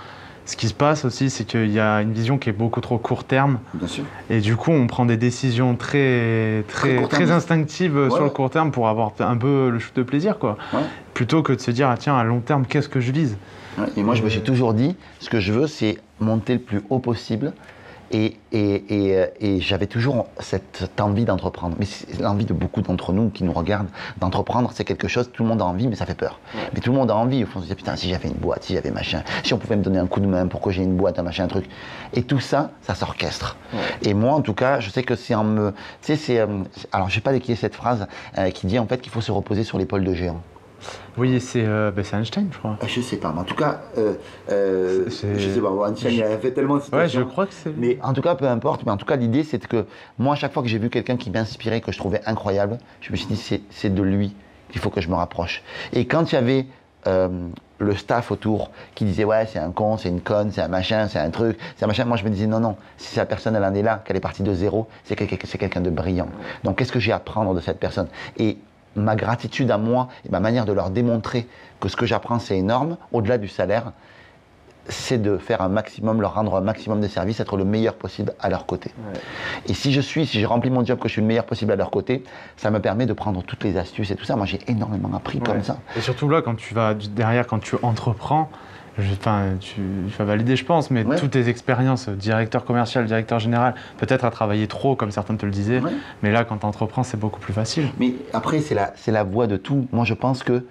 ce qui se passe aussi, c'est qu'il y a une vision qui est beaucoup trop court terme. Bien sûr. Et du coup, on prend des décisions très, très, très, très instinctives ouais. sur le court terme pour avoir un peu le shoot de plaisir, quoi. Ouais. Plutôt que de se dire, ah, tiens, à long terme, qu'est-ce que je vise? Ouais. Et moi, je me suis toujours dit, ce que je veux, c'est monter le plus haut possible. Et, et, et, et j'avais toujours cette, cette envie d'entreprendre. Mais c'est l'envie de beaucoup d'entre nous qui nous regardent. D'entreprendre, c'est quelque chose, tout le monde a envie, mais ça fait peur. Ouais. Mais tout le monde a envie. Au fond, on se dit, putain, si j'avais une boîte, si j'avais machin, si on pouvait me donner un coup de main pour que j'ai une boîte, un machin, un truc. Et tout ça, ça s'orchestre. Ouais. Et moi, en tout cas, je sais que c'est en me... Tu sais, c'est... Euh, alors, je sais pas de qui est cette phrase euh, qui dit en fait qu'il faut se reposer sur l'épaule de géants. Oui, c'est euh, ben Einstein, je crois. Je sais pas, mais en tout cas, euh, euh, je sais pas, Einstein il a fait tellement de citations. Ouais, je crois que c'est. Mais en tout cas, peu importe, mais en tout cas, l'idée, c'est que moi, à chaque fois que j'ai vu quelqu'un qui m'inspirait, que je trouvais incroyable, je me suis dit, c'est, c'est de lui qu'il faut que je me rapproche. Et quand il y avait euh, le staff autour qui disait, ouais, c'est un con, c'est une conne, c'est un machin, c'est un truc, c'est un machin, moi, je me disais, non, non, si la personne, elle en est là, qu'elle est partie de zéro, c'est, que, c'est quelqu'un de brillant. Donc, qu'est-ce que j'ai à apprendre de cette personne? Et ma gratitude à moi et ma manière de leur démontrer que ce que j'apprends c'est énorme, au-delà du salaire, c'est de faire un maximum, leur rendre un maximum de services, être le meilleur possible à leur côté. Ouais. Et si je suis, si j'ai rempli mon job, que je suis le meilleur possible à leur côté, ça me permet de prendre toutes les astuces et tout ça. Moi j'ai énormément appris ouais. comme ça. Et surtout là, quand tu vas derrière, quand tu entreprends, Enfin, tu, tu vas valider, je pense, mais ouais. toutes tes expériences, directeur commercial, directeur général, peut-être à travailler trop, comme certains te le disaient, ouais. mais là, quand tu entreprends, c'est beaucoup plus facile. Mais après, c'est la, c'est la voie de tout. Moi, je pense que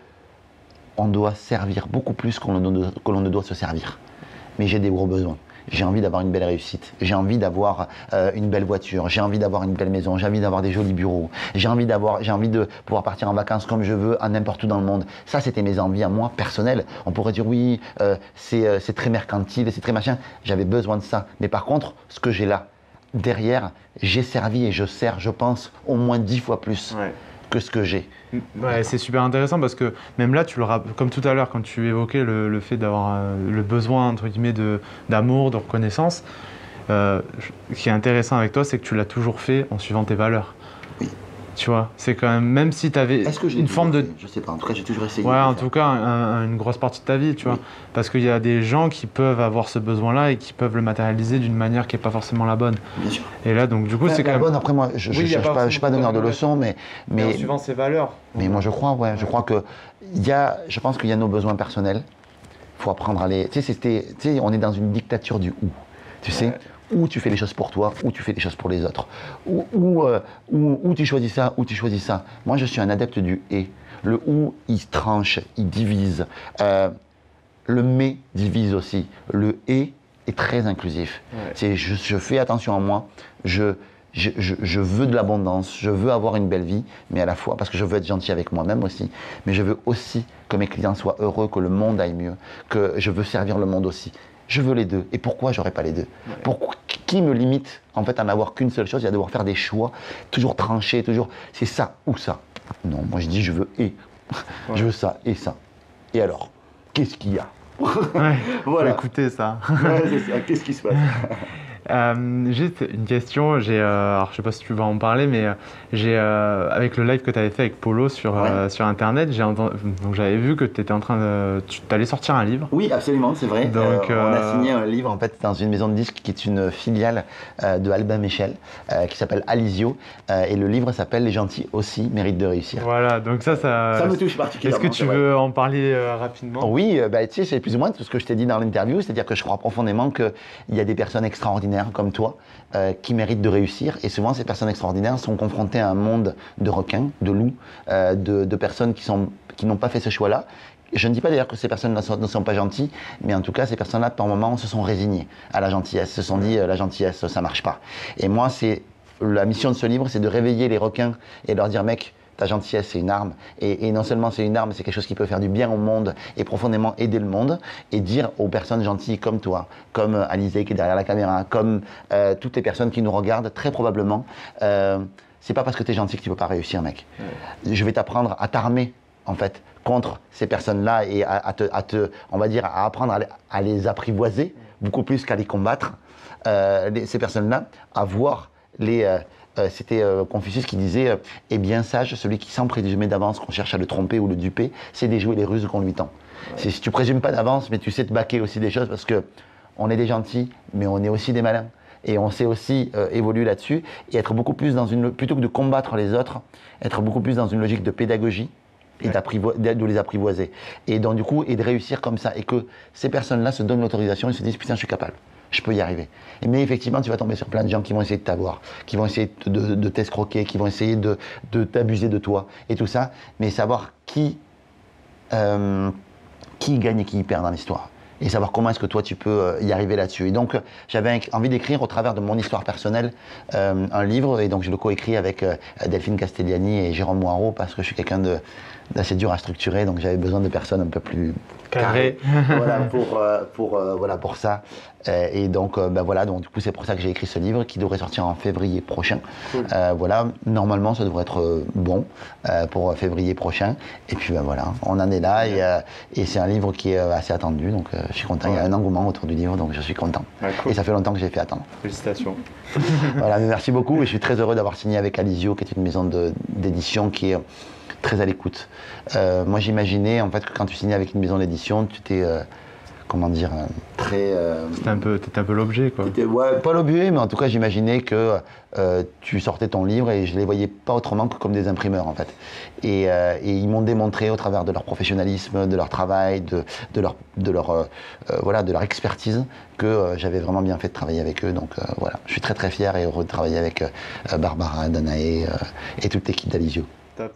on doit servir beaucoup plus qu'on ne, que l'on ne doit se servir. Mais j'ai des gros besoins. J'ai envie d'avoir une belle réussite, j'ai envie d'avoir euh, une belle voiture, j'ai envie d'avoir une belle maison, j'ai envie d'avoir des jolis bureaux, j'ai envie d'avoir, j'ai envie de pouvoir partir en vacances comme je veux, à n'importe où dans le monde. Ça, c'était mes envies à moi, personnelles. On pourrait dire oui, euh, c'est, euh, c'est très mercantile, c'est très machin. J'avais besoin de ça. Mais par contre, ce que j'ai là, derrière, j'ai servi et je sers, je pense, au moins dix fois plus. Ouais. que ce que j'ai. Ouais, c'est super intéressant parce que même là, tu le rappelles, comme tout à l'heure, quand tu évoquais le, le fait d'avoir euh, le besoin, entre guillemets, de, d'amour, de reconnaissance, euh, ce qui est intéressant avec toi, c'est que tu l'as toujours fait en suivant tes valeurs. Oui. Tu vois, c'est quand même, même si tu avais une forme de... Je sais pas, en tout cas, j'ai toujours essayé. Ouais, en tout cas, un, une grosse partie de ta vie, tu vois. Oui. Parce qu'il y a des gens qui peuvent avoir ce besoin-là et qui peuvent le matérialiser d'une manière qui n'est pas forcément la bonne. Bien sûr. Et là, donc, du coup, enfin, c'est la quand bonne, même... après, moi, je ne oui, cherche pas, je suis pas donneur de leçons, mais... Mais, mais en suivant ses valeurs. Mais moi, je crois, ouais, je crois que... Il y a, je pense qu'il y a nos besoins personnels. Il faut apprendre à les... Tu sais, c'était, tu sais, on est dans une dictature du « ou ». Tu sais ouais. Ou tu fais les choses pour toi, ou tu fais les choses pour les autres. Ou, ou, euh, ou, ou tu choisis ça, ou tu choisis ça. Moi, je suis un adepte du « et ». Le « ou », il tranche, il divise. Euh, le « mais » divise aussi. Le « et » est très inclusif. Ouais. C'est, je, je fais attention à moi, je, je, je, je veux de l'abondance, je veux avoir une belle vie, mais à la fois, parce que je veux être gentil avec moi-même aussi, mais je veux aussi que mes clients soient heureux, que le monde aille mieux, que je veux servir le monde aussi. Je veux les deux. Et pourquoi j'aurais pas les deux? Ouais. Pourquoi, qui me limite en fait à n'avoir qu'une seule chose et à devoir faire des choix, toujours tranchés, toujours c'est ça ou ça? Non, moi je dis je veux et. Ouais. Je veux ça et ça. Et alors, qu'est-ce qu'il y a? Ouais, voilà. Faut écouter ça. Ouais, c'est ça. Qu'est-ce qui se passe? Euh, juste une question, j'ai, euh, alors je sais pas si tu vas en parler, mais euh, j'ai, euh, avec le live que tu avais fait avec Polo sur, ouais. euh, sur internet, j'ai entendu, donc j'avais vu que tu étais en train de, tu allais sortir un livre. Oui, absolument, c'est vrai. Donc, euh, on a signé un livre en fait dans une maison de disques qui est une filiale euh, de Albin Michel, euh, qui s'appelle Alizio, euh, et le livre s'appelle Les gentils aussi méritent de réussir. Voilà, donc ça, ça, ça me touche particulièrement. Est-ce que tu veux en parler euh, rapidement? Oui, euh, bah, tu sais, c'est plus ou moins tout ce que je t'ai dit dans l'interview, c'est-à-dire que je crois profondément qu'il y a des personnes extraordinaires comme toi, euh, qui méritent de réussir. Et souvent, ces personnes extraordinaires sont confrontées à un monde de requins, de loups, euh, de, de personnes qui, sont, qui n'ont pas fait ce choix-là. Je ne dis pas d'ailleurs que ces personnes ne sont, ne sont pas gentilles, mais en tout cas, ces personnes-là, par moment, se sont résignées à la gentillesse, se sont dit euh, la gentillesse, ça marche pas. Et moi, c'est la mission de ce livre, c'est de réveiller les requins et de leur dire, mec, ta gentillesse, c'est une arme. Et, et non seulement c'est une arme, c'est quelque chose qui peut faire du bien au monde et profondément aider le monde. Et dire aux personnes gentilles comme toi, comme Alizé qui est derrière la caméra, comme euh, toutes les personnes qui nous regardent, très probablement, euh, c'est pas parce que tu es gentil que tu peux pas réussir, mec. Ouais. Je vais t'apprendre à t'armer, en fait, contre ces personnes-là et à, à, te, à te, on va dire, à apprendre à les, à les apprivoiser, beaucoup plus qu'à les combattre. Euh, les, ces personnes-là, à voir les... Euh, Euh, c'était euh, Confucius qui disait euh, « est bien sage celui qui sans présumer d'avance qu'on cherche à le tromper ou le duper, c'est déjouer les ruses qu'on lui tend. Ouais. » Si tu présumes pas d'avance, mais tu sais te baquer aussi des choses parce que on est des gentils, mais on est aussi des malins. Et on sait aussi euh, évoluer là-dessus et être beaucoup plus dans une, plutôt que de combattre les autres, être beaucoup plus dans une logique de pédagogie et ouais. de les apprivoiser. Et donc du coup, et de réussir comme ça. Et que ces personnes-là se donnent l'autorisation et se disent putain, je suis capable, je peux y arriver. Mais effectivement, tu vas tomber sur plein de gens qui vont essayer de t'avoir, qui vont essayer de, de, de t'escroquer, qui vont essayer de, de t'abuser de toi et tout ça. Mais savoir qui, euh, qui gagne et qui perd dans l'histoire. Et savoir comment est-ce que toi tu peux y arriver là-dessus. Et donc j'avais envie d'écrire au travers de mon histoire personnelle euh, un livre, et donc je le coécris avec euh, Delphine Castellani et Jérôme Moirot, parce que je suis quelqu'un de, d'assez dur à structurer, donc j'avais besoin de personnes un peu plus carrées voilà, pour, euh, pour, euh, voilà, pour ça. Euh, et donc, euh, ben voilà, donc du coup c'est pour ça que j'ai écrit ce livre qui devrait sortir en février prochain. Cool. Euh, voilà, normalement ça devrait être euh, bon euh, pour février prochain. Et puis ben voilà, on en est là et, euh, et c'est un livre qui est assez attendu, donc euh, je suis content. Ouais. Il y a un engouement autour du livre, donc je suis content. Ouais, cool. Et ça fait longtemps que j'ai fait attendre. Félicitations. Voilà, mais merci beaucoup et je suis très heureux d'avoir signé avec Alizio, qui est une maison de, d'édition qui est très à l'écoute. Euh, moi j'imaginais en fait que quand tu signais avec une maison d'édition, tu t'es euh, comment dire, très... Euh, C'était un peu, t'étais un peu l'objet, quoi. Ouais, pas l'objet, mais en tout cas, j'imaginais que euh, tu sortais ton livre et je les voyais pas autrement que comme des imprimeurs, en fait. Et, euh, et ils m'ont démontré au travers de leur professionnalisme, de leur travail, de, de, leur, de, leur, euh, voilà, de leur expertise, que euh, j'avais vraiment bien fait de travailler avec eux. Donc euh, voilà, je suis très très fier et heureux de travailler avec euh, Barbara, Danae euh, et toute l'équipe d'Alizio. Top.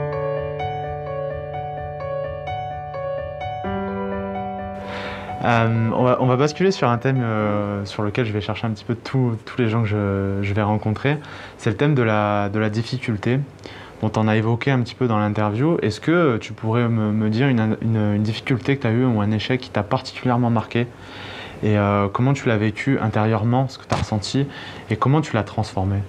Euh, on, va, on va basculer sur un thème euh, sur lequel je vais chercher un petit peu tous les gens que je, je vais rencontrer. C'est le thème de la, de la difficulté. Bon, tu en as évoqué un petit peu dans l'interview. Est-ce que tu pourrais me, me dire une, une, une difficulté que tu as eue ou un échec qui t'a particulièrement marqué? Et euh, comment tu l'as vécu intérieurement, ce que tu as ressenti, et comment tu l'as transformé?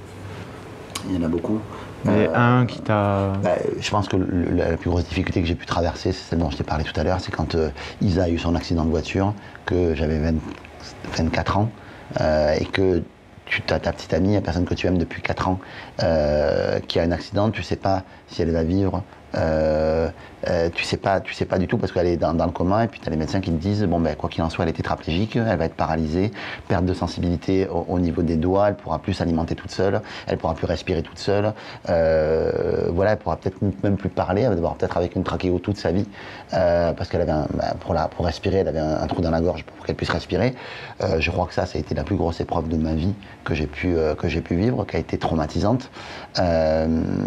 Il y en a beaucoup. Mais euh, un qui t'a... Bah, je pense que le, la, la plus grosse difficulté que j'ai pu traverser, c'est celle dont je t'ai parlé tout à l'heure, c'est quand euh, Isa a eu son accident de voiture, que j'avais vingt-quatre ans, euh, et que tu as ta petite amie, la personne que tu aimes depuis quatre ans, euh, qui a un accident, tu ne sais pas si elle va vivre, euh, euh, tu sais pas, tu sais pas du tout parce qu'elle est dans, dans le coma, et puis tu as les médecins qui te disent bon ben quoi qu'il en soit, elle est tétraplégique, elle va être paralysée, perte de sensibilité au, au niveau des doigts, elle pourra plus s'alimenter toute seule, elle pourra plus respirer toute seule, euh, voilà, elle pourra peut-être même plus parler, elle va devoir peut-être avec une trachéo toute sa vie euh, parce qu'elle avait un, ben, pour la pour respirer, elle avait un, un trou dans la gorge pour qu'elle puisse respirer. Euh, je crois que ça, ça a été la plus grosse épreuve de ma vie que j'ai pu euh, que j'ai pu vivre, qui a été traumatisante. Euh,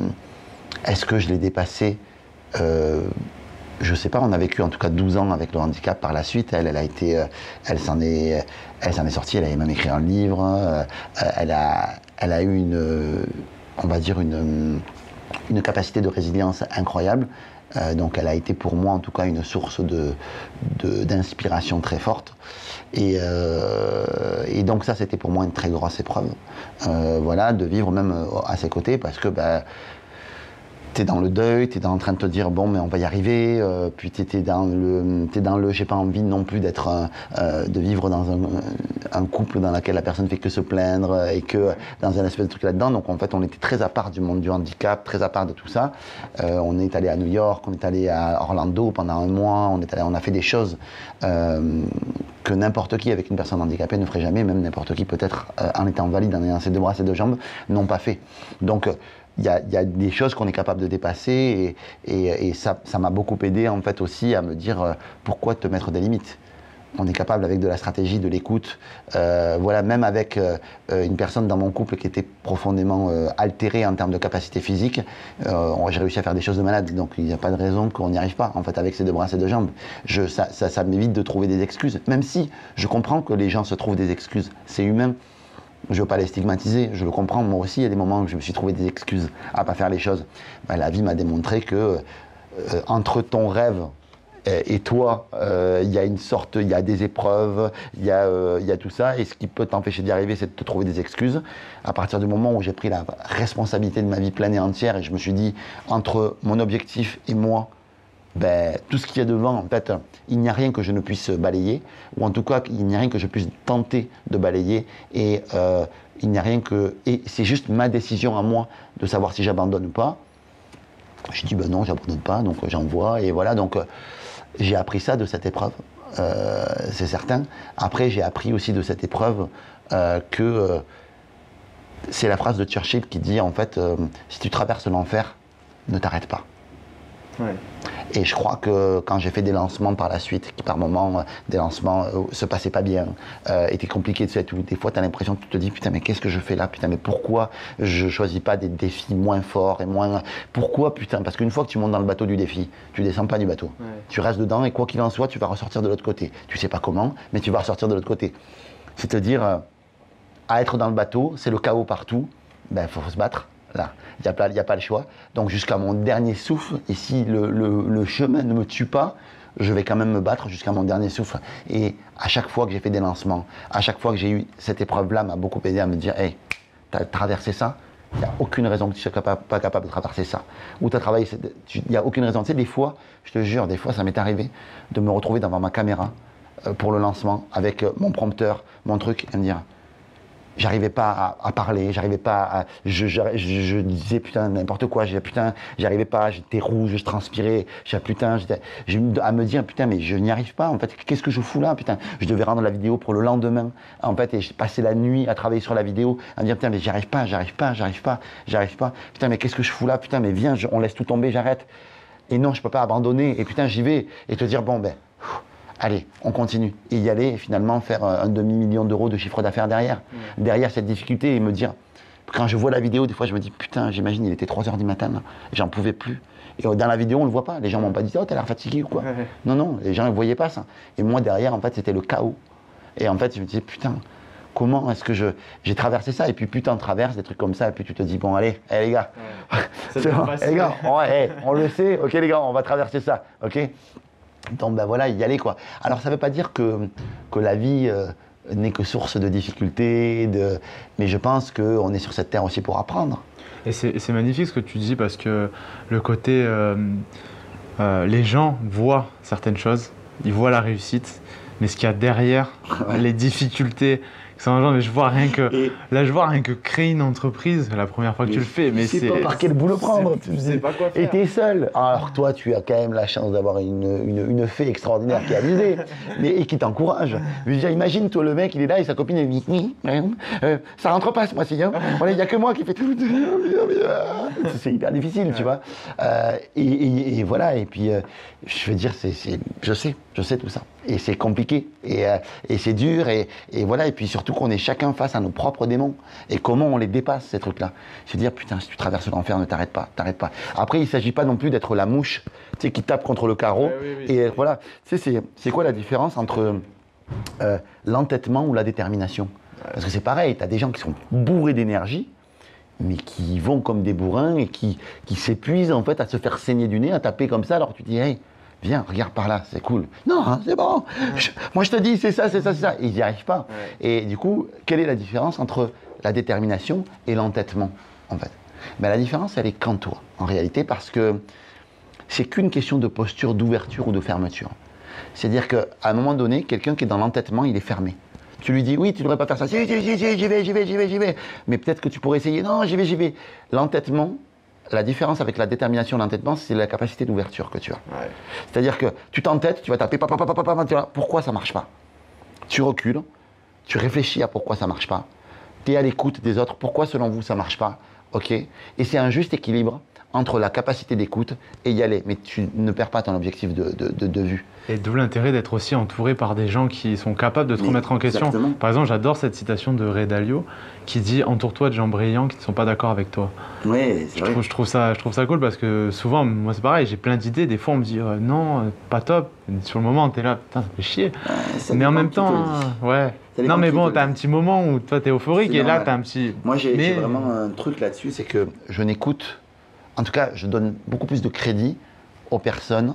Est-ce que je l'ai dépassé? euh, Je ne sais pas, on a vécu en tout cas douze ans avec le handicap par la suite. Elle, elle a été, euh, elle s'en est, elle s'en est sortie, elle a même écrit un livre. Euh, elle, a, elle a eu une, euh, on va dire une, une capacité de résilience incroyable. Euh, donc elle a été pour moi en tout cas une source de, de, d'inspiration très forte. Et, euh, et donc ça c'était pour moi une très grosse épreuve. Euh, voilà, de vivre même à ses côtés parce que bah, t'es dans le deuil, t'es en train de te dire bon mais on va y arriver, euh, puis t'es dans le, t'es dans le, j'ai pas envie non plus d'être, euh, de vivre dans un, un couple dans lequel la personne fait que se plaindre et que dans un espèce de truc là-dedans. Donc en fait on était très à part du monde du handicap, très à part de tout ça. Euh, on est allé à New York, on est allé à Orlando pendant un mois, on est allé, on a fait des choses euh, que n'importe qui avec une personne handicapée ne ferait jamais, même n'importe qui peut-être euh, en étant valide, en ayant ses deux bras, ses deux jambes, n'ont pas fait. Donc il y, y a des choses qu'on est capable de dépasser et, et, et ça, ça m'a beaucoup aidé en fait aussi à me dire euh, pourquoi te mettre des limites. On est capable avec de la stratégie, de l'écoute, euh, voilà, même avec euh, une personne dans mon couple qui était profondément euh, altérée en termes de capacité physique, euh, j'ai réussi à faire des choses de malade, donc il n'y a pas de raison qu'on n'y arrive pas, en fait, avec ses deux bras, ses deux jambes. Je, ça, ça, ça m'évite de trouver des excuses, même si je comprends que les gens se trouvent des excuses, c'est humain. Je ne veux pas les stigmatiser, je le comprends, moi aussi il y a des moments où je me suis trouvé des excuses à ne pas faire les choses. Ben, la vie m'a démontré que euh, entre ton rêve et toi, il euh, y a une sorte, il y a des épreuves, il y, euh, y a tout ça, et ce qui peut t'empêcher d'y arriver, c'est de te trouver des excuses. À partir du moment où j'ai pris la responsabilité de ma vie pleine et entière, et je me suis dit, entre mon objectif et moi, ben, tout ce qu'il y a devant, en fait, il n'y a rien que je ne puisse balayer, ou en tout cas, il n'y a rien que je puisse tenter de balayer, et euh, il n'y a rien que... Et c'est juste ma décision à moi de savoir si j'abandonne ou pas. Je dis, ben non, j'abandonne pas, donc j'envoie, et voilà, donc euh, j'ai appris ça de cette épreuve. euh, c'est certain. Après, j'ai appris aussi de cette épreuve euh, que euh, c'est la phrase de Churchill qui dit en fait, euh, si tu traverses l'enfer, ne t'arrête pas. Ouais. Et je crois que quand j'ai fait des lancements par la suite, qui par moments, des lancements euh, se passaient pas bien, euh, étaient compliqués, tu sais, tout, des fois tu as l'impression que tu te dis putain mais qu'est-ce que je fais là, putain mais pourquoi je choisis pas des défis moins forts et moins... Pourquoi putain? Parce qu'une fois que tu montes dans le bateau du défi, tu descends pas du bateau. Ouais. Tu restes dedans et quoi qu'il en soit, tu vas ressortir de l'autre côté. Tu sais pas comment, mais tu vas ressortir de l'autre côté. C'est-à-dire, euh, à être dans le bateau, c'est le chaos partout, ben faut se battre. Là, il n'y a, a pas le choix. Donc jusqu'à mon dernier souffle, et si le, le, le chemin ne me tue pas, je vais quand même me battre jusqu'à mon dernier souffle. Et à chaque fois que j'ai fait des lancements, à chaque fois que j'ai eu cette épreuve-là, m'a beaucoup aidé à me dire, hey, tu as traversé ça, il n'y a aucune raison que tu ne sois capable, pas capable de traverser ça. Ou tu as travaillé, il n'y a aucune raison. Tu sais, des fois, je te jure, des fois, ça m'est arrivé de me retrouver devant ma caméra euh, pour le lancement, avec euh, mon prompteur, mon truc, et me dire, j'arrivais pas à, à parler, j'arrivais pas à, je, je, je, je disais putain n'importe quoi, j'ai putain, j'arrivais pas, j'étais rouge, je transpirais, j'ai putain, j'étais, à me dire putain mais je n'y arrive pas en fait, qu'est-ce que je fous là putain, je devais rendre la vidéo pour le lendemain en fait et j'ai passé la nuit à travailler sur la vidéo, à me dire putain mais j'y arrive pas, j'arrive pas, j'arrive pas, j'arrive pas, putain mais qu'est-ce que je fous là, putain mais viens, je, on laisse tout tomber, j'arrête, et non je peux pas abandonner et putain j'y vais et te dire bon ben allez, on continue. Et y aller et finalement faire un demi-million d'euros de chiffre d'affaires derrière. Mmh. Derrière cette difficulté et me dire, quand je vois la vidéo, des fois je me dis, putain, j'imagine, il était trois heures du matin, j'en pouvais plus. Et dans la vidéo, on le voit pas. Les gens m'ont pas dit, oh, t'as l'air fatigué ou quoi. Ouais. Non, non, les gens ne voyaient pas ça. Et moi, derrière, en fait, c'était le chaos. Et en fait, je me disais, putain, comment est-ce que je, j'ai traversé ça? Et puis, putain, traverse des trucs comme ça. Et puis, tu te dis, bon, allez, allez les gars. Ouais. C'est bon, les gars, on, ouais, on le sait. Ok, les gars, on va traverser ça. Ok. Donc ben voilà, y aller quoi. Alors ça ne veut pas dire que, que la vie euh, n'est que source de difficultés, de... mais je pense qu'on est sur cette terre aussi pour apprendre. Et c'est, c'est magnifique ce que tu dis parce que le côté, euh, euh, les gens voient certaines choses, ils voient la réussite, mais ce qu'il y a derrière, ouais. les difficultés, c'est un genre, mais je vois rien que, et là je vois rien que créer une entreprise, la première fois que tu le fais, mais c'est... pas par quel boulot prendre, tu sais pas quoi faire. Et t'es seul. Alors toi, tu as quand même la chance d'avoir une, une, une fée extraordinaire qui est Alizée, mais et qui t'encourage. Je veux dire, imagine toi le mec, il est là et sa copine elle dit, oui, euh, ça rentre pas ce mois-ci, hein. Il n'y a que moi qui fais tout. C'est hyper difficile, ouais. tu vois. Euh, et, et, et voilà, et puis euh, je veux dire, c'est, c'est, je sais, je sais tout ça. Et c'est compliqué, et, euh, et c'est dur, et, et voilà, et puis surtout qu'on est chacun face à nos propres démons, et comment on les dépasse, ces trucs-là. Se dire, putain, si tu traverses l'enfer, ne t'arrête pas, t'arrête pas. Après, il ne s'agit pas non plus d'être la mouche, tu sais, qui tape contre le carreau, ouais, oui, oui, et c'est voilà. Tu sais, c'est, c'est quoi la différence entre euh, l'entêtement ou la détermination? Ouais. Parce que c'est pareil, tu as des gens qui sont bourrés d'énergie, mais qui vont comme des bourrins, et qui, qui s'épuisent, en fait, à se faire saigner du nez, à taper comme ça, alors tu dis, hey, viens, regarde par là, c'est cool. Non, hein, c'est bon. Ouais. Je, moi, je te dis, c'est ça, c'est ça, c'est ça. Ils n'y arrivent pas. Ouais. Et du coup, quelle est la différence entre la détermination et l'entêtement, en fait? Ben, la différence, elle est qu'en toi, en réalité, parce que c'est qu'une question de posture, d'ouverture ou de fermeture. C'est-à-dire qu'à un moment donné, quelqu'un qui est dans l'entêtement, il est fermé. Tu lui dis, oui, tu ne devrais pas faire ça. Si, si, si, si, j'y vais, j'y vais, j'y vais, j'y vais. Mais peut-être que tu pourrais essayer. Non, j'y vais, j'y vais. L'entêtement, la différence avec la détermination et l'entêtement, c'est la capacité d'ouverture que tu as. Ouais. C'est-à-dire que tu t'entêtes, tu vas taper, papa, papa, papa, tu vas, pourquoi ça ne marche pas? Tu recules, tu réfléchis à pourquoi ça ne marche pas. Tu es à l'écoute des autres, pourquoi selon vous ça ne marche pas? Ok. Et c'est un juste équilibre entre la capacité d'écoute et y aller. Mais tu ne perds pas ton objectif de, de, de, de vue. Et d'où l'intérêt d'être aussi entouré par des gens qui sont capables de te mais remettre en question. Exactement. Par exemple, j'adore cette citation de Ray Dalio qui dit « Entoure-toi de gens brillants qui ne sont pas d'accord avec toi ». Oui, c'est je vrai. Trouve, je, trouve ça, je trouve ça cool parce que souvent, moi c'est pareil, j'ai plein d'idées. Des fois, on me dit euh, « Non, pas top ». Sur le moment, t'es là, putain, ça fait chier. Ouais, mais en même temps, ouais. Non mais bon, t'as un petit moment où toi t'es euphorique et là t'as un petit... Moi j'ai mais... vraiment un truc là-dessus, c'est que je n'écoute, en tout cas je donne beaucoup plus de crédit aux personnes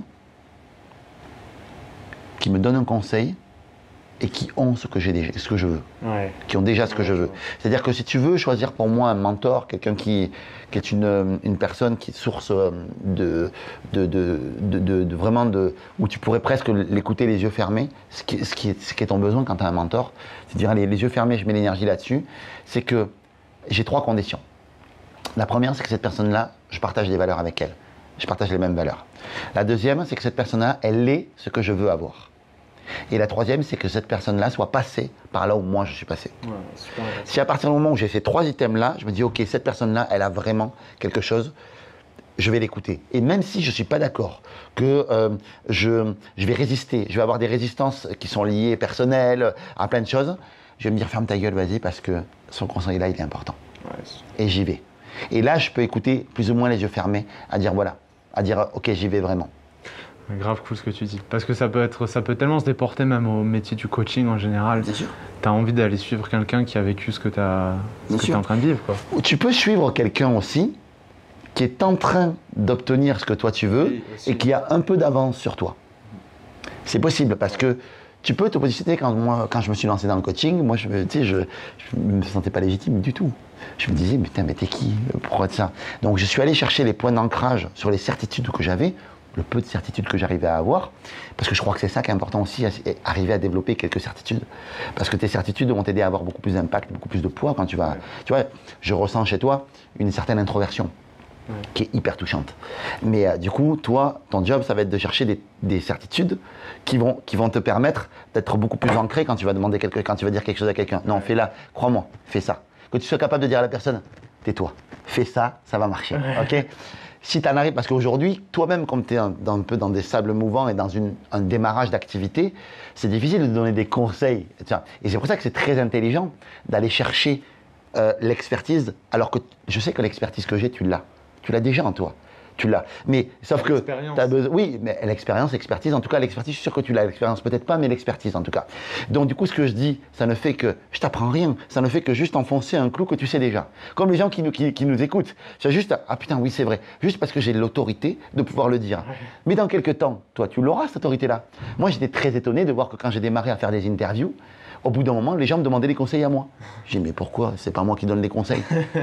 qui me donnent un conseil et qui ont ce que j'ai déjà, ce que je veux, ouais. qui ont déjà ce que ouais, je veux. C'est-à-dire que si tu veux choisir pour moi un mentor, quelqu'un qui, qui est une, une personne qui est source de, de, de, de, de, de vraiment de, où tu pourrais presque l'écouter les yeux fermés, ce qui, ce qui, est, ce qui est ton besoin quand tu as un mentor, c'est de dire allez, les yeux fermés, je mets l'énergie là-dessus, c'est que j'ai trois conditions. La première, c'est que cette personne-là, je partage des valeurs avec elle. Je partage les mêmes valeurs. La deuxième, c'est que cette personne-là, elle est ce que je veux avoir. Et la troisième, c'est que cette personne-là soit passée par là où moi je suis passé. Ouais, super intéressant. Si à partir du moment où j'ai ces trois items-là, je me dis, ok, cette personne-là, elle a vraiment quelque chose, je vais l'écouter. Et même si je ne suis pas d'accord, que euh, je, je vais résister, je vais avoir des résistances qui sont liées personnelles, à plein de choses, je vais me dire, ferme ta gueule, vas-y, parce que son conseil-là, il est important. Ouais, et j'y vais. Et là, je peux écouter plus ou moins les yeux fermés, à dire, voilà, à dire, ok, j'y vais vraiment. Grave cool ce que tu dis. Parce que ça peut, être, ça peut tellement se déporter même au métier du coaching en général. Bien sûr. Tu as envie d'aller suivre quelqu'un qui a vécu ce que tu es en train de vivre, quoi. Ou tu peux suivre quelqu'un aussi qui est en train d'obtenir ce que toi tu veux oui, et qui a un peu d'avance sur toi. C'est possible parce que tu peux te positionner. Quand, moi, quand je me suis lancé dans le coaching, moi je ne je, je me sentais pas légitime du tout. Je me disais, putain, mais t'es qui? Pourquoi de ça? Donc je suis allé chercher les points d'ancrage sur les certitudes que j'avais, le peu de certitudes que j'arrivais à avoir, parce que je crois que c'est ça qui est important aussi, arriver à développer quelques certitudes. Parce que tes certitudes vont t'aider à avoir beaucoup plus d'impact, beaucoup plus de poids quand tu vas... Ouais. Tu vois, je ressens chez toi une certaine introversion. Ouais. Qui est hyper touchante. Mais euh, du coup, toi, ton job, ça va être de chercher des, des certitudes qui vont, qui vont te permettre d'être beaucoup plus ancré quand tu vas demander quelque, quand tu vas dire quelque chose à quelqu'un. Non, fais-la, crois-moi, fais ça. Que tu sois capable de dire à la personne, tais-toi, fais ça, ça va marcher. Ouais. Ok? Si tu en arrives, parce qu'aujourd'hui, toi-même, comme tu es un, un peu dans des sables mouvants et dans une, un démarrage d'activité, c'est difficile de donner des conseils. Et c'est pour ça que c'est très intelligent d'aller chercher euh, l'expertise, alors que je sais que l'expertise que j'ai, tu l'as. Tu l'as déjà en toi, tu l'as. Mais sauf que tu as besoin. Oui, mais l'expérience, l'expertise, en tout cas, l'expertise, je suis sûr que tu l'as. L'expérience, peut-être pas, mais l'expertise en tout cas. Donc, du coup, ce que je dis, ça ne fait que. Je t'apprends rien, ça ne fait que juste enfoncer un clou que tu sais déjà. Comme les gens qui nous, qui, qui nous écoutent. C'est juste, ah putain, oui, c'est vrai. Juste parce que j'ai l'autorité de pouvoir le dire. Mais dans quelques temps, toi, tu l'auras, cette autorité-là. Moi, j'étais très étonné de voir que quand j'ai démarré à faire des interviews, au bout d'un moment, les gens me demandaient des conseils à moi. J'ai dit, mais pourquoi? C'est pas moi qui donne les conseils.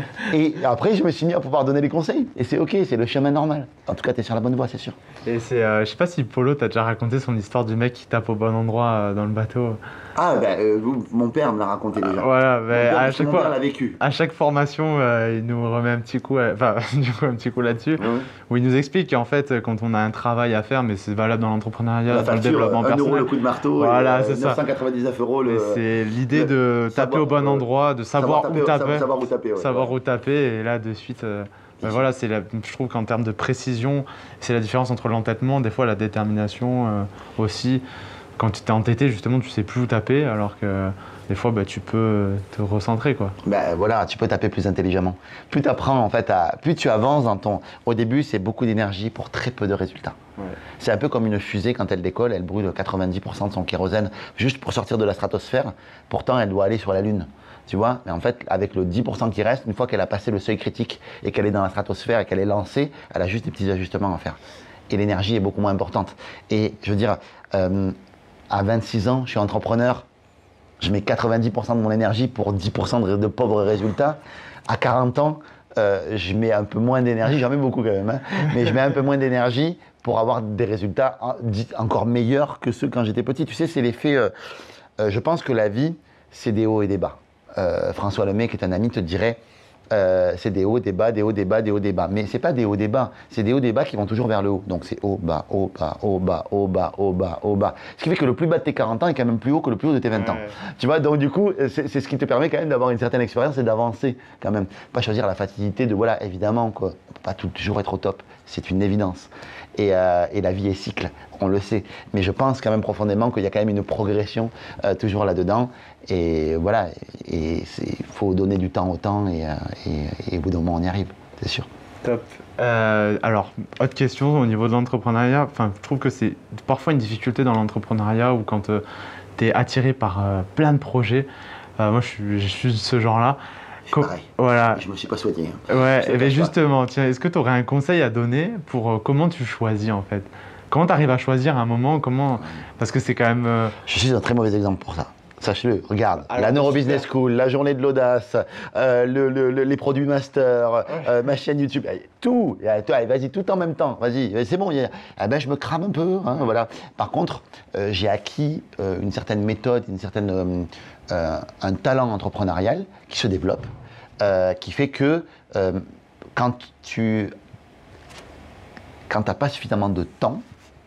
Et après, je me suis mis à pouvoir donner les conseils. Et c'est ok, c'est le chemin normal. En tout cas, tu es sur la bonne voie, c'est sûr. Et c'est, euh, je sais pas si Polo t'a déjà raconté son histoire du mec qui tape au bon endroit euh, dans le bateau. Ah, ben, euh, mon père me l'a raconté déjà. Euh, voilà, ben, père, à chaque fois, l'a vécu. À chaque formation, euh, il nous remet un petit coup, enfin, du coup, un petit coup là-dessus, oui. Où il nous explique qu'en fait, quand on a un travail à faire, mais c'est valable dans l'entrepreneuriat, dans le développement personnel. un euro le coup de marteau, voilà, et, c'est ça. neuf cent quatre-vingt-dix-neuf euros le. Et c'est l'idée de taper au bon endroit, de savoir, savoir taper, où taper, savoir où taper, ouais, savoir ouais. où taper, et là de suite. Euh, Ben voilà, c'est la, je trouve qu'en termes de précision, c'est la différence entre l'entêtement, des fois la détermination euh, aussi. Quand tu t'es entêté, justement, tu sais plus où taper, alors que des fois, bah, tu peux te recentrer, quoi. Ben voilà, tu peux taper plus intelligemment. Plus tu apprends, en fait, à, plus tu avances dans ton... Au début, c'est beaucoup d'énergie pour très peu de résultats. Ouais. C'est un peu comme une fusée, quand elle décolle, elle brûle quatre-vingt-dix pour cent de son kérosène juste pour sortir de la stratosphère. Pourtant, elle doit aller sur la Lune. Tu vois, mais en fait, avec le dix pour cent qui reste, une fois qu'elle a passé le seuil critique et qu'elle est dans la stratosphère et qu'elle est lancée, elle a juste des petits ajustements à faire. Et l'énergie est beaucoup moins importante. Et je veux dire, euh, à vingt-six ans, je suis entrepreneur, je mets quatre-vingt-dix pour cent de mon énergie pour dix pour cent de, de pauvres résultats. À quarante ans, euh, je mets un peu moins d'énergie, j'en mets beaucoup quand même, hein, mais je mets un peu moins d'énergie pour avoir des résultats en, encore meilleurs que ceux quand j'étais petit. Tu sais, c'est l'effet, euh, euh, je pense que la vie, c'est des hauts et des bas. Euh, François Lemay, qui est un ami, te dirait euh, c'est des hauts, des bas, des hauts, des bas, des hauts, des bas. Mais c'est pas des hauts, des bas, c'est des hauts, des bas qui vont toujours vers le haut. Donc c'est haut, bas, haut, bas, haut, bas, haut, bas, haut, bas, haut, bas. Ce qui fait que le plus bas de tes quarante ans est quand même plus haut que le plus haut de tes vingt ans. Ouais. Tu vois, donc du coup, c'est, c'est ce qui te permet quand même d'avoir une certaine expérience et d'avancer quand même. Pas choisir la facilité de, voilà, évidemment, quoi. On peut pas toujours être au top, c'est une évidence. Et, euh, et la vie est cycle, on le sait. Mais je pense quand même profondément qu'il y a quand même une progression euh, toujours là-dedans. Et voilà, il faut donner du temps au temps et, euh, et, et au bout d'un moment, on y arrive, c'est sûr. Top. Euh, alors, autre question au niveau de l'entrepreneuriat. Enfin, je trouve que c'est parfois une difficulté dans l'entrepreneuriat où quand euh, tu es attiré par euh, plein de projets, euh, moi je suis, je suis de ce genre-là. C'est pareil. Voilà. Je me suis pas soigné. Hein. Ouais, et bien justement, tiens, est-ce que tu aurais un conseil à donner pour euh, comment tu choisis en fait? Comment tu arrives à choisir un moment? Comment... Parce que c'est quand même. Euh... Je suis un très mauvais exemple pour ça. Sache-le, regarde, alors, la Neurobusiness super. School, la journée de l'audace, euh, le, le, le, les produits master, ouais. euh, ma chaîne YouTube, tout, allez, vas-y, tout en même temps, vas-y, c'est bon, y a, eh ben, je me crame un peu, hein, voilà. Par contre, euh, j'ai acquis euh, une certaine méthode, une certaine, euh, euh, un talent entrepreneurial qui se développe, euh, qui fait que euh, quand tu quand t'as pas suffisamment de temps,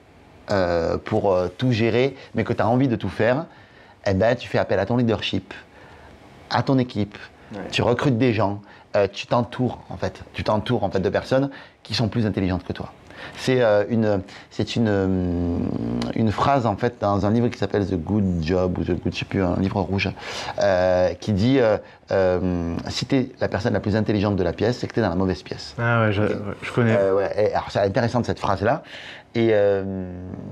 euh, pour euh, tout gérer, mais que tu as envie de tout faire, eh ben, tu fais appel à ton leadership, à ton équipe, ouais. Tu recrutes des gens, euh, tu t'entoures en fait, tu t'entoures en fait de personnes qui sont plus intelligentes que toi. C'est euh, une, c'est une, euh, une phrase en fait dans un livre qui s'appelle The Good Job ou The Good, je sais plus, un livre rouge, euh, qui dit euh, euh, si t'es la personne la plus intelligente de la pièce, c'est que t'es dans la mauvaise pièce. Ah ouais, je, okay. ouais, je connais. Euh, ouais, et, alors c'est intéressant cette phrase là, et euh,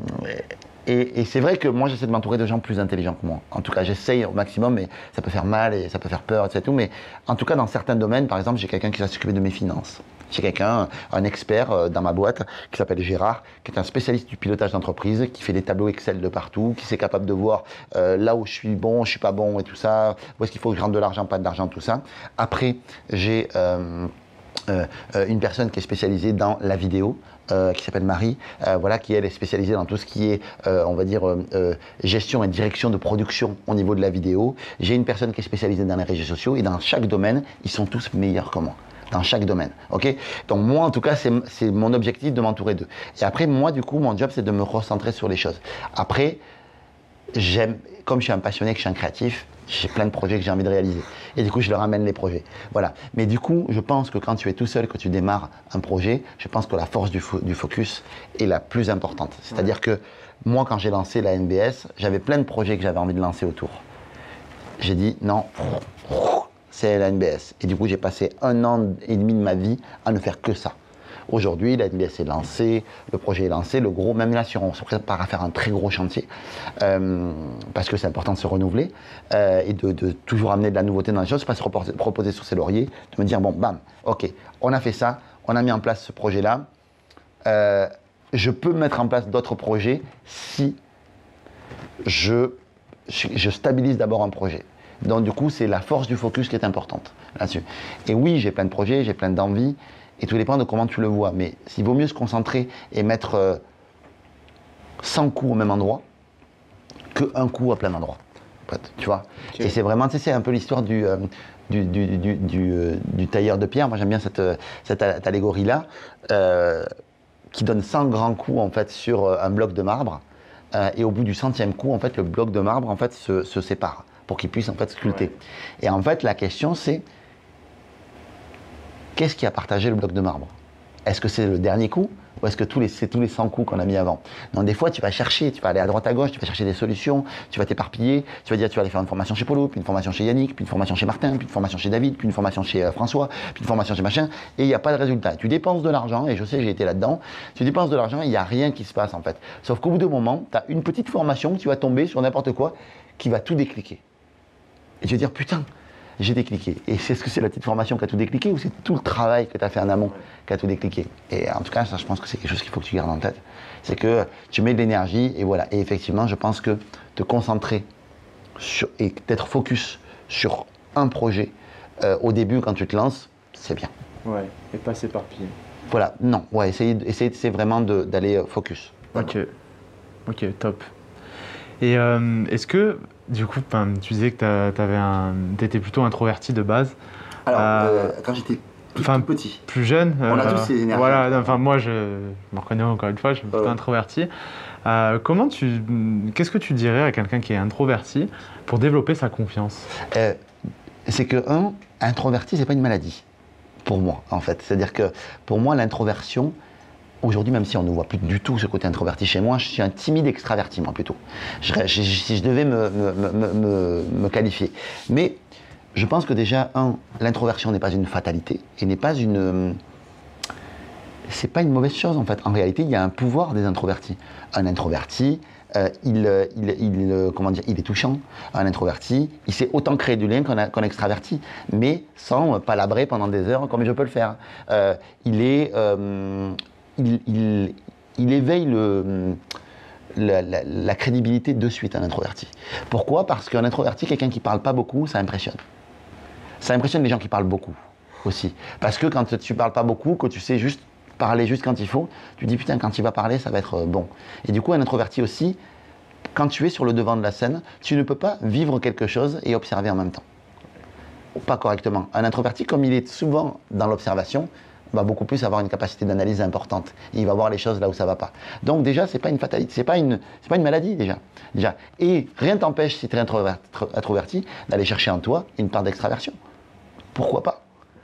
Et, et c'est vrai que moi, j'essaie de m'entourer de gens plus intelligents que moi. En tout cas, j'essaye au maximum, mais ça peut faire mal et ça peut faire peur, et cetera. Mais en tout cas, dans certains domaines, par exemple, j'ai quelqu'un qui va s'occuper de mes finances. J'ai quelqu'un, un expert dans ma boîte qui s'appelle Gérard, qui est un spécialiste du pilotage d'entreprise, qui fait des tableaux Excel de partout, qui est capable de voir euh, là où je suis bon, je suis pas bon et tout ça, où est-ce qu'il faut que je rentre de l'argent, pas de l'argent, tout ça. Après, j'ai euh, euh, une personne qui est spécialisée dans la vidéo. Euh, qui s'appelle Marie, euh, voilà, qui elle est spécialisée dans tout ce qui est, euh, on va dire, euh, euh, gestion et direction de production au niveau de la vidéo. J'ai une personne qui est spécialisée dans les réseaux sociaux et dans chaque domaine, ils sont tous meilleurs que moi. Dans chaque domaine, ok? Donc moi, en tout cas, c'est mon objectif de m'entourer d'eux. Et après, moi, du coup, mon job, c'est de me recentrer sur les choses. Après, j'aime, comme je suis un passionné, que je suis un créatif, j'ai plein de projets que j'ai envie de réaliser. Et du coup, je leur amène les projets. Voilà. Mais du coup, je pense que quand tu es tout seul, que tu démarres un projet, je pense que la force du, fo du focus est la plus importante. C'est-à-dire que moi, quand j'ai lancé la N B S, j'avais plein de projets que j'avais envie de lancer autour. J'ai dit non, c'est la N B S. Et du coup, j'ai passé un an et demi de ma vie à ne faire que ça. Aujourd'hui, la N B S est lancée, le projet est lancé, le gros, même là, sur, on se prépare à faire un très gros chantier, euh, parce que c'est important de se renouveler euh, et de, de toujours amener de la nouveauté dans les choses, pas se reposer, reposer sur ses lauriers, de me dire, bon, bam, ok, on a fait ça, on a mis en place ce projet-là, euh, je peux mettre en place d'autres projets si je, je stabilise d'abord un projet. Donc du coup, c'est la force du focus qui est importante là-dessus. Et oui, j'ai plein de projets, j'ai plein d'envies, et tout dépend de comment tu le vois. Mais il vaut mieux se concentrer et mettre euh, cent coups au même endroit qu'un coup à plein endroit. Tu vois. Okay. Et c'est vraiment, tu sais, c'est un peu l'histoire du, euh, du, du, du, du, euh, du tailleur de pierre. Moi, j'aime bien cette, cette allégorie-là, euh, qui donne cent grands coups en fait sur un bloc de marbre. Euh, et au bout du centième coup, en fait, le bloc de marbre en fait se, se sépare pour qu'il puisse en fait sculpter. Ouais. Et en fait, la question c'est qu'est-ce qui a partagé le bloc de marbre? Est-ce que c'est le dernier coup ou est-ce que tous les, c'est tous les cent coups qu'on a mis avant? Donc des fois, tu vas chercher, tu vas aller à droite à gauche, tu vas chercher des solutions, tu vas t'éparpiller, tu vas dire tu vas aller faire une formation chez Polo, puis une formation chez Yannick, puis une formation chez Martin, puis une formation chez David, puis une formation chez euh, François, puis une formation chez machin, et il n'y a pas de résultat. Tu dépenses de l'argent, et je sais, j'ai été là-dedans, tu dépenses de l'argent et il n'y a rien qui se passe en fait. Sauf qu'au bout d'un moment, tu as une petite formation, tu vas tomber sur n'importe quoi, qui va tout décliquer. Et tu vas dire putain, j'ai décliqué. Et c'est ce que c'est la petite formation qui a tout décliqué ou c'est tout le travail que tu as fait en amont qui a tout décliqué? Et en tout cas, ça, je pense que c'est quelque chose qu'il faut que tu gardes en tête. C'est que tu mets de l'énergie et voilà. Et effectivement, je pense que te concentrer sur, et d'être focus sur un projet euh, au début quand tu te lances, c'est bien. Ouais, et pas s'éparpiller. Voilà, non, ouais, essayer, essayer c'est vraiment d'aller focus. Voilà. Ok, ok, top. Et euh, est-ce que, du coup, tu disais que tu étais plutôt introverti de base. Alors, euh, euh, quand j'étais tout, tout petit. Plus jeune. On euh, a tous ces énergies. Voilà, enfin moi, je, je me reconnais encore une fois, je suis plutôt euh, introverti. Euh, comment tu, qu'est-ce que tu dirais à quelqu'un qui est introverti pour développer sa confiance? euh, C'est que, un, introverti, c'est pas une maladie, pour moi, en fait. C'est-à-dire que, pour moi, l'introversion, aujourd'hui, même si on ne voit plus du tout ce côté introverti chez moi, je suis un timide extraverti, moi, plutôt. Je, je, si je devais me, me, me, me, me qualifier. Mais je pense que déjà, un, l'introversion n'est pas une fatalité et n'est pas une... C'est pas une mauvaise chose, en fait. En réalité, il y a un pouvoir des introvertis. Un introverti, euh, il, il, il, comment dire, il est touchant. Un introverti, il sait autant créer du lien qu'un qu'un extraverti, mais sans palabrer pendant des heures comme je peux le faire. Euh, il est... Euh, Il, il, il éveille le, la, la, la crédibilité de suite à un introverti. Pourquoi? Parce qu'un introverti, quelqu'un qui ne parle pas beaucoup, ça impressionne. Ça impressionne les gens qui parlent beaucoup aussi. Parce que quand tu ne parles pas beaucoup, que tu sais juste parler juste quand il faut, tu dis putain, quand tu vas parler, ça va être bon. Et du coup, un introverti aussi, quand tu es sur le devant de la scène, tu ne peux pas vivre quelque chose et observer en même temps. Pas correctement. Un introverti, comme il est souvent dans l'observation, va beaucoup plus avoir une capacité d'analyse importante. Et il va voir les choses là où ça ne va pas. Donc déjà, ce n'est pas une fatalité, ce n'est pas, pas une maladie déjà. déjà. Et rien ne t'empêche, si tu es introverti, d'aller chercher en toi une part d'extraversion. Pourquoi pas?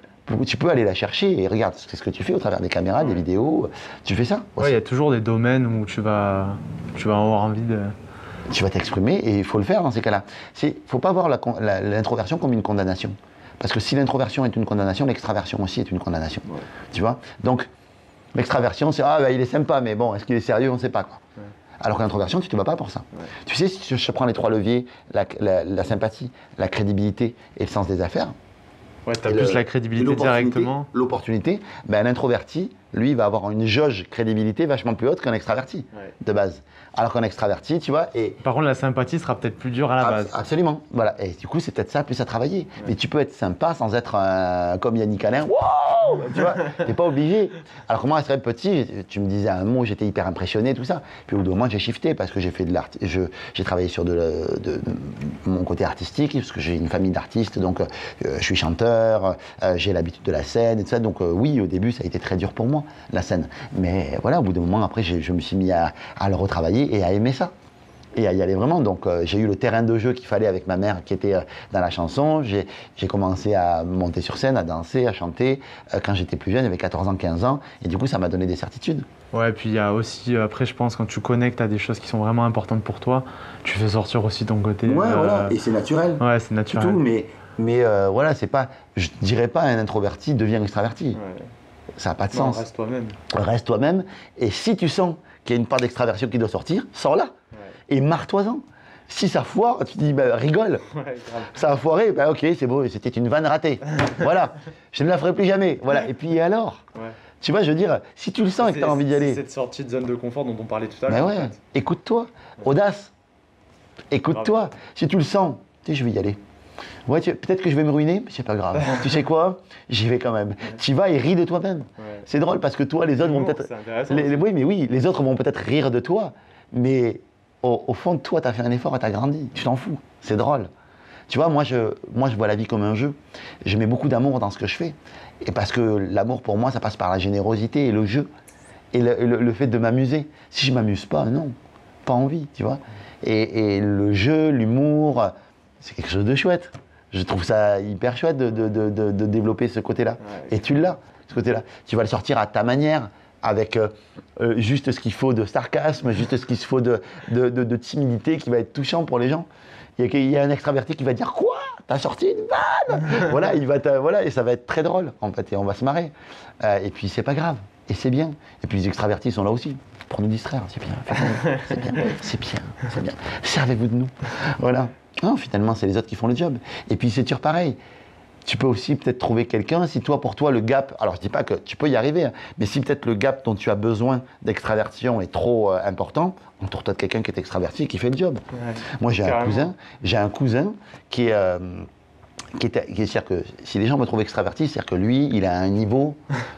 Tu peux aller la chercher et regarde, c'est ce que tu fais au travers des caméras, des vidéos, tu fais ça. Ouais, il y a toujours des domaines où tu vas, tu vas avoir envie de... Tu vas t'exprimer et il faut le faire dans ces cas-là. Il ne faut pas voir l'introversion comme une condamnation. Parce que si l'introversion est une condamnation, l'extraversion aussi est une condamnation. Ouais. Tu vois? Donc, l'extraversion, c'est « Ah, bah, il est sympa, mais bon, est-ce qu'il est sérieux? On ne sait pas. » quoi. Ouais. Alors que l'introversion, tu ne te bats pas pour ça. Ouais. Tu sais, si je prends les trois leviers, la, la, la sympathie, la crédibilité et le sens des affaires, ouais, tu as plus le, la crédibilité directement. L'opportunité, ben, l'introverti, lui, va avoir une jauge crédibilité vachement plus haute qu'un extraverti, ouais. de base. Alors qu'un extraverti, tu vois. Et par contre, la sympathie sera peut-être plus dure à la base. Absolument. Voilà. Et du coup, c'est peut-être ça plus à travailler. Ouais. Mais tu peux être sympa sans être un, comme Yannick Alain. Wow, tu vois, t'es pas obligé. Alors que moi, à très petit, tu me disais un mot, j'étais hyper impressionné, tout ça. Puis au bout d'un moment, j'ai shifté parce que j'ai fait de l'art. J'ai travaillé sur de, de, de mon côté artistique parce que j'ai une famille d'artistes, donc euh, je suis chanteur, euh, j'ai l'habitude de la scène et tout ça. Donc euh, oui, au début, ça a été très dur pour moi, la scène. Mais voilà, au bout d'un moment, après, je me suis mis à, à le retravailler et à aimer ça et à y aller vraiment. Donc euh, j'ai eu le terrain de jeu qu'il fallait avec ma mère qui était euh, dans la chanson. J'ai commencé à monter sur scène, à danser, à chanter euh, quand j'étais plus jeune, j'avais quatorze ans, quinze ans, et du coup ça m'a donné des certitudes. Ouais, et puis il y a aussi, euh, après je pense, quand tu connectes à des choses qui sont vraiment importantes pour toi, tu fais sortir aussi ton côté. Ouais, euh... voilà, et c'est naturel. Ouais, c'est naturel. Tout, mais mais euh, voilà, c'est pas, je dirais pas un introverti devient extraverti. Ouais. Ça n'a pas de non, sens. Reste toi-même. Reste toi-même, et si tu sens qu'il y a une part d'extraversion qui doit sortir, sors-la. Ouais. Et marre-toi-en. Si ça foire, tu te dis, bah, rigole. Ouais, ça a foiré, bah, ok, c'est beau, c'était une vanne ratée. Voilà, je ne la ferai plus jamais. Voilà. Et puis alors ouais. Tu vois, je veux dire, si tu le sens et que tu as envie d'y aller. C'est cette sortie de zone de confort dont on parlait tout à l'heure. Bah ouais, en fait. Écoute-toi, audace. Écoute-toi. Si tu le sens, tu sais, je vais y aller. Ouais, peut-être que je vais me ruiner, mais c'est pas grave. Tu sais quoi? J'y vais quand même. Ouais. Tu vas et ris de toi-même. Ouais. C'est drôle parce que toi, les autres vont peut-être. Oui, mais oui, les autres vont peut-être rire de toi, mais au, au fond de toi, tu as fait un effort et tu as grandi. Tu t'en fous. C'est drôle. Tu vois, moi je, moi, je vois la vie comme un jeu. Je mets beaucoup d'amour dans ce que je fais. Et parce que l'amour, pour moi, ça passe par la générosité et le jeu. Et le, le, le fait de m'amuser. Si je m'amuse pas, non. Pas envie, tu vois. Et, et le jeu, l'humour, c'est quelque chose de chouette. Je trouve ça hyper chouette de, de, de, de, de développer ce côté-là. Ouais, et tu l'as, ce côté-là. Tu vas le sortir à ta manière, avec euh, euh, juste ce qu'il faut de sarcasme, juste ce qu'il faut de, de, de, de timidité qui va être touchant pour les gens. Il y a, il y a un extraverti qui va dire « Quoi? T'as sorti une vanne ?» Voilà, il va voilà, et ça va être très drôle, en fait, et on va se marrer. Euh, et puis, c'est pas grave, et c'est bien. Et puis, les extravertis sont là aussi, pour nous distraire, c'est bien. C'est bien, c'est bien, c'est bien. Servez-vous de nous. Voilà. Non, finalement, c'est les autres qui font le job. Et puis, c'est toujours pareil. Tu peux aussi peut-être trouver quelqu'un, si toi, pour toi, le gap, alors je dis pas que tu peux y arriver, hein, mais si peut-être le gap dont tu as besoin d'extraversion est trop euh, important, entoure-toi de quelqu'un qui est extraverti et qui fait le job. Ouais, Moi, j'ai un cousin, j'ai un cousin qui est, euh, qui est, qui est c'est-à-dire que si les gens me trouvent extraverti, c'est-à-dire que lui, il a un niveau,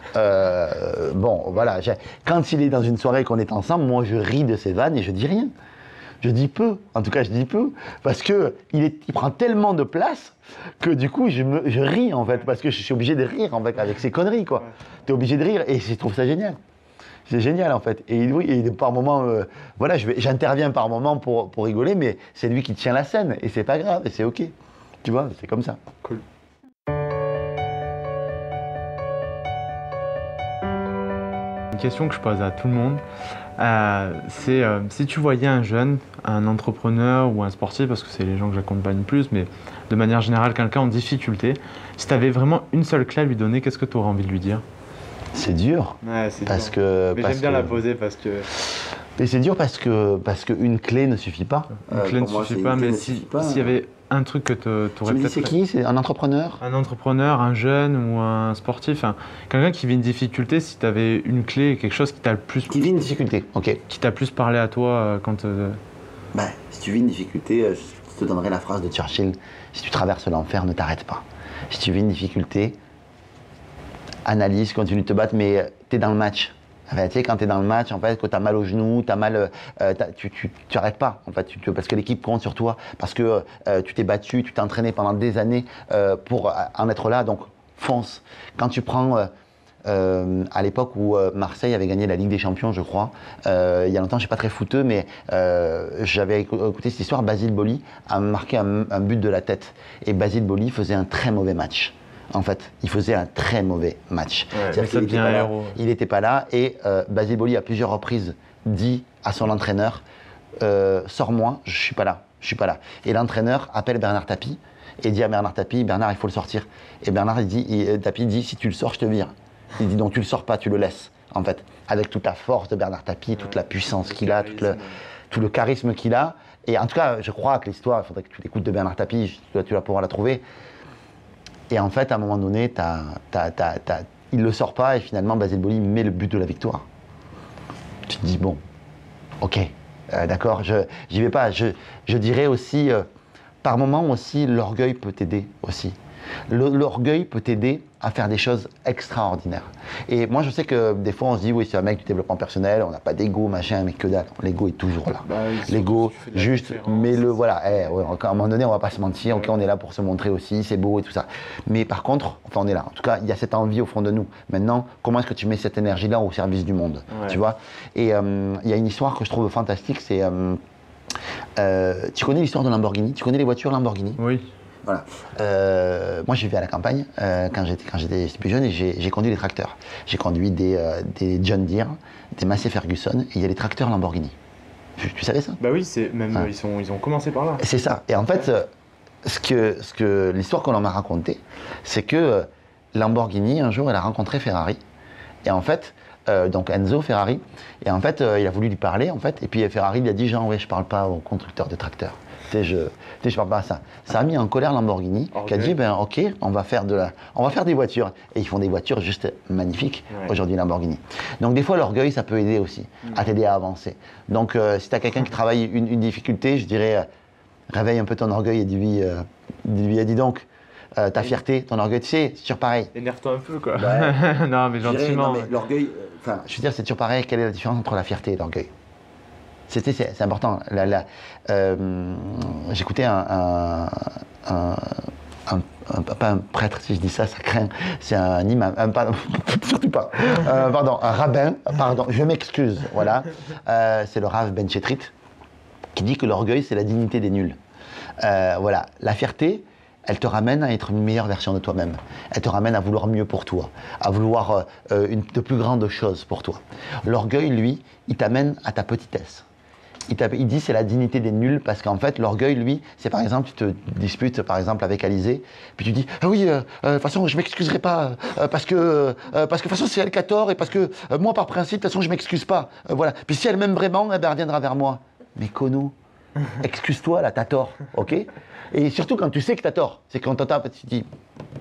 euh, bon, voilà, quand il est dans une soirée qu'on est ensemble, moi, je ris de ses vannes et je dis rien. Je dis peu, en tout cas je dis peu, parce qu'il il prend tellement de place que du coup je, me, je ris en fait, parce que je suis obligé de rire en fait, avec ses conneries quoi. Tu es obligé de rire et je trouve ça génial. C'est génial en fait. Et oui, et par moments, euh, voilà, j'interviens par moments pour, pour rigoler, mais c'est lui qui tient la scène et c'est pas grave et c'est ok. Tu vois, c'est comme ça. Cool. Une question que je pose à tout le monde. Euh, c'est euh, si tu voyais un jeune, un entrepreneur ou un sportif, parce que c'est les gens que j'accompagne plus, mais de manière générale quelqu'un en difficulté, si tu avais vraiment une seule clé à lui donner, qu'est-ce que tu aurais envie de lui dire? C'est dur. Ouais, c'est parce dur. Que, mais parce j'aime bien que... la poser parce que... Mais c'est dur parce que parce qu'une clé ne suffit pas. Une clé euh, ne suffit moi, pas, mais s'il si y avait un truc que tu aurais peut-être... C'est qui? C'est un entrepreneur? Un entrepreneur, un jeune ou un sportif, hein. Quelqu'un qui vit une difficulté, si tu avais une clé, quelque chose qui t'a le plus... Qui vit une difficulté, ok. Qui t'a plus parlé à toi euh, quand... Euh... Ben, si tu vis une difficulté, euh, je te donnerai la phrase de Churchill. Si tu traverses l'enfer, ne t'arrête pas. Si tu vis une difficulté, analyse, continue de te battre, mais tu es dans le match. Enfin, tu sais, quand tu es dans le match, en fait, quand tu as mal au genou, t'as mal, euh, t'as, tu n'arrêtes pas, en fait, tu, tu, parce que l'équipe compte sur toi, parce que euh, tu t'es battu, tu t'es entraîné pendant des années euh, pour en être là, donc fonce. Quand tu prends euh, euh, à l'époque où euh, Marseille avait gagné la Ligue des Champions, je crois. Euh, il y a longtemps, je ne suis pas très fouteux, mais euh, j'avais écouté cette histoire. Basile Boli a marqué un, un but de la tête. Et Basile Boli faisait un très mauvais match. En fait, il faisait un très mauvais match. Ouais, ça devient un héros. Il n'était pas là et euh, Basile Boli, à plusieurs reprises, dit à son entraîneur euh, « Sors-moi, je ne suis pas là, je suis pas là ». Et l'entraîneur appelle Bernard Tapie et dit à Bernard Tapie « Bernard, il faut le sortir ». Et Bernard il dit, il, Tapie dit « Si tu le sors, je te vire ». Il dit « Donc tu le sors pas, tu le laisses ». En fait, avec toute la force de Bernard Tapie, toute ouais, la puissance qu'il a, tout le, tout le charisme qu'il a. Et en tout cas, je crois que l'histoire, il faudrait que tu l'écoutes de Bernard Tapie, tu, tu vas pouvoir la trouver. Et en fait, à un moment donné, t'as, t'as, t'as, t'as, il ne le sort pas et finalement, Basile Boli met le but de la victoire. Tu te dis, bon, ok, euh, d'accord, je j'y vais pas. Je, je dirais aussi, euh, par moment aussi, l'orgueil peut t'aider aussi. Le, l'orgueil peut t'aider à faire des choses extraordinaires. Et moi, je sais que des fois, on se dit, oui, c'est un mec du développement personnel, on n'a pas d'ego, machin, mais que dalle. L'ego est toujours là. Bah, l'ego, juste, mais le voilà. Eh, ouais, à un moment donné, on va pas se mentir. Ouais. Ok, on est là pour se montrer aussi, c'est beau et tout ça. Mais par contre, enfin, on est là. En tout cas, il y a cette envie au fond de nous. Maintenant, comment est-ce que tu mets cette énergie-là au service du monde, ouais. Tu vois? Et il euh, y a une histoire que je trouve fantastique. C'est, euh, euh, tu connais l'histoire de Lamborghini? Tu connais les voitures Lamborghini? Oui. Voilà. Euh, moi, j'ai vécu à la campagne euh, quand j'étais quand j'étais plus jeune et j'ai, j'ai conduit des tracteurs. J'ai conduit des, euh, des John Deere, des Massey Ferguson et il y a des tracteurs Lamborghini. Tu, tu savais ça? Bah oui, c'est même ah. ils sont ils ont commencé par là. C'est ça. Et en fait, ce que ce que l'histoire qu'on m'a racontée, c'est que Lamborghini un jour, elle a rencontré Ferrari et en fait. Euh, donc Enzo Ferrari, et en fait euh, il a voulu lui parler en fait, et puis Ferrari lui a dit genre ouais je parle pas aux constructeurs de tracteurs, tu sais je, tu sais, je parle pas à ça. Ça a mis en colère Lamborghini, okay. Qui a dit ben ok on va faire de la, on va faire des voitures, et ils font des voitures juste magnifiques ouais. Aujourd'hui Lamborghini. Donc des fois l'orgueil ça peut aider aussi mmh. à t'aider à avancer. Donc euh, si tu as quelqu'un qui travaille une, une difficulté, je dirais euh, réveille un peu ton orgueil et dis-lui, euh, dis-lui dis donc. Euh, ta fierté, ton orgueil, tu sais, c'est toujours pareil. Énerve-toi un peu, quoi. Ouais. Non, mais gentiment. Non, mais l'orgueil, enfin, euh, je veux dire, c'est toujours pareil. Quelle est la différence entre la fierté et l'orgueil? C'est, c'est, c'est important. La, la, euh, j'écoutais un, un, un, un, un, pas un prêtre, si je dis ça, ça craint. C'est un imam, un, pardon, surtout pas. Euh, pardon, un rabbin, pardon, je m'excuse, voilà. Euh, c'est le Rav Ben Chetrit qui dit que l'orgueil, c'est la dignité des nuls. Euh, voilà, la fierté, elle te ramène à être une meilleure version de toi-même. Elle te ramène à vouloir mieux pour toi, à vouloir euh, une, de plus grandes choses pour toi. L'orgueil, lui, il t'amène à ta petitesse. Il, il dit c'est la dignité des nuls parce qu'en fait, l'orgueil, lui, c'est par exemple, tu te disputes par exemple avec Alizé, puis tu dis ah oui, de euh, euh, toute façon, je m'excuserai pas euh, parce que euh, parce que de toute façon, c'est elle qui a tort et parce que euh, moi, par principe, de toute façon, je m'excuse pas. Euh, voilà. Puis si elle m'aime vraiment, eh ben, elle reviendra vers moi. Mais Kono, excuse-toi, là, t'as tort, ok? Et surtout quand tu sais que t'as tort, c'est quand t'entends, tu te dis.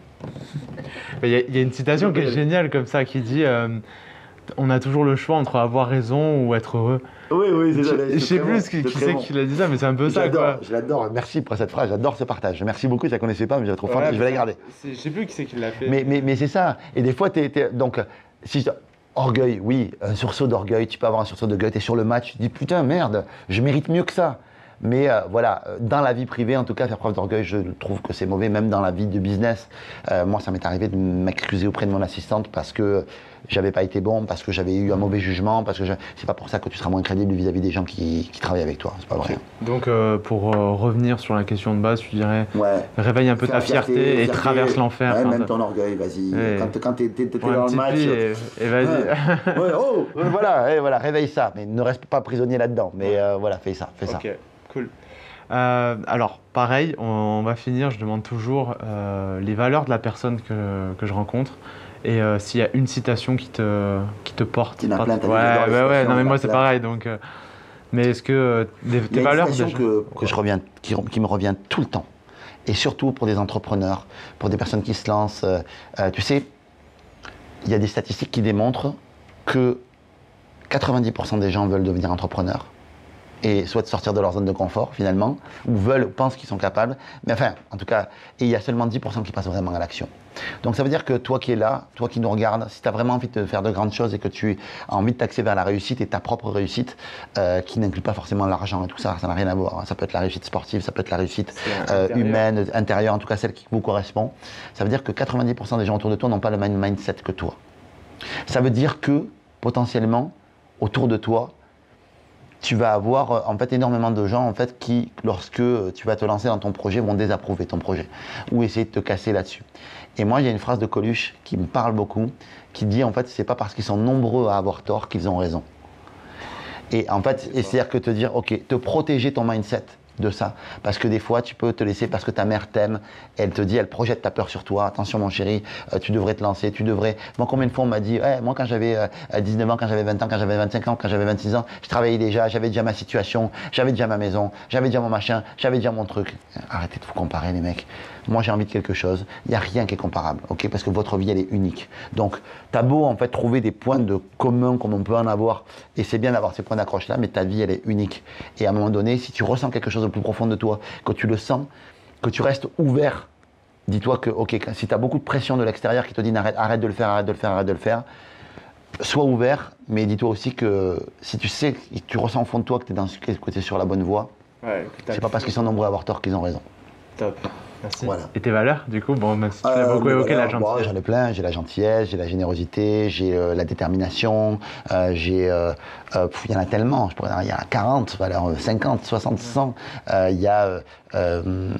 Il y, a, il y a une citation qui est géniale comme ça, qui dit euh, on a toujours le choix entre avoir raison ou être heureux. Oui, oui, c'est ça. Je sais plus bon, qui, qui c'est bon. Qui l'a dit ça, mais c'est un peu ça, quoi. Je l'adore, merci pour cette phrase, j'adore ce partage. Merci beaucoup, je la connaissais pas, mais je la trouve ouais, forte, je vais la garder. Je sais plus qui c'est qui l'a fait. Mais, mais, mais c'est ça. Et des fois, t'es, t'es, donc, si orgueil, oui, un sursaut d'orgueil, tu peux avoir un sursaut d'orgueil, t'es sur le match, tu te dis putain, merde, je mérite mieux que ça. Mais euh, voilà, dans la vie privée, en tout cas, faire preuve d'orgueil, je trouve que c'est mauvais, même dans la vie de business. Euh, moi, ça m'est arrivé de m'excuser auprès de mon assistante parce que j'avais pas été bon, parce que j'avais eu un mauvais jugement, parce que je... c'est pas pour ça que tu seras moins crédible vis-à-vis des gens qui, qui travaillent avec toi, c'est pas vrai. Donc, euh, pour euh, revenir sur la question de base, tu dirais, ouais. Réveille un peu ta fierté, fierté et fierté, traverse l'enfer. Ouais, même ton orgueil, vas-y. Ouais. Quand, quand t'es, t'es, t'es dans le match. Et, et vas-y. Ouais. Ouais, oh, voilà, et voilà, réveille ça, mais ne reste pas prisonnier là-dedans. Mais euh, voilà, fais ça, fais okay. ça. Cool. Euh, alors, pareil, on, on va finir, je demande toujours euh, les valeurs de la personne que, que je rencontre et euh, s'il y a une citation qui te, qui te porte. Il y en a plein, t'as ouais, ouais, ouais, ouais, non mais moi c'est pareil, donc... Euh, mais est-ce que euh, des, tes valeurs... Il y a une citation que, que je reviens, qui, qui me revient tout le temps, et surtout pour des entrepreneurs, pour des personnes qui se lancent. Euh, euh, tu sais, il y a des statistiques qui démontrent que quatre-vingt-dix pour cent des gens veulent devenir entrepreneurs. Et souhaitent sortir de leur zone de confort finalement, ou veulent, pensent qu'ils sont capables, mais enfin, en tout cas, et il y a seulement dix pour cent qui passent vraiment à l'action. Donc ça veut dire que toi qui es là, toi qui nous regardes, si tu as vraiment envie de faire de grandes choses et que tu as envie de t'axer vers la réussite et ta propre réussite, euh, qui n'inclut pas forcément l'argent et tout ça, ça n'a rien à voir, ça peut être la réussite sportive, ça peut être la réussite euh, humaine, intérieure, en tout cas celle qui vous correspond, ça veut dire que quatre-vingt-dix pour cent des gens autour de toi n'ont pas le même mindset que toi. Ça veut dire que, potentiellement, autour de toi, tu vas avoir en fait énormément de gens en fait, qui, lorsque tu vas te lancer dans ton projet, vont désapprouver ton projet ou essayer de te casser là-dessus. Et moi, il y a une phrase de Coluche qui me parle beaucoup, qui dit en fait, c'est pas parce qu'ils sont nombreux à avoir tort qu'ils ont raison. Et en fait, c'est-à-dire que te dire, ok, te protéger ton mindset de ça, parce que des fois tu peux te laisser, parce que ta mère t'aime, elle te dit, elle projette ta peur sur toi, attention mon chéri, euh, tu devrais te lancer, tu devrais, moi combien de fois on m'a dit, hey, moi quand j'avais euh, dix-neuf ans, quand j'avais vingt ans, quand j'avais vingt-cinq ans, quand j'avais vingt-six ans, je travaillais déjà, j'avais déjà ma situation, j'avais déjà ma maison, j'avais déjà mon machin, j'avais déjà mon truc. Arrêtez de vous comparer les mecs, moi j'ai envie de quelque chose, il n'y a rien qui est comparable, ok, parce que votre vie elle est unique. Donc t'as beau en fait trouver des points de commun comme on peut en avoir, et c'est bien d'avoir ces points d'accroche là, mais ta vie elle est unique. Et à un moment donné, si tu ressens quelque chose de plus profond de toi, que tu le sens, que tu restes ouvert, dis-toi que, ok, si tu as beaucoup de pression de l'extérieur qui te dit arrête, arrête de le faire, arrête de le faire, arrête de le faire, sois ouvert, mais dis-toi aussi que si tu sais, tu ressens au fond de toi que tu es, es sur la bonne voie, ouais, c'est pas parce qu'ils sont nombreux à avoir tort qu'ils ont raison. Top. Merci. Voilà. Et tes valeurs, du coup, bon, même si tu l'as euh, beaucoup évoqué, valeurs, la gentillesse. Bon, j'en ai plein, j'ai la gentillesse, j'ai la générosité, j'ai euh, la détermination, euh, j'ai, euh, euh, il y en a tellement, je pourrais dire, il y en a quarante valeurs, cinquante, soixante, cent, euh, il y a euh, euh,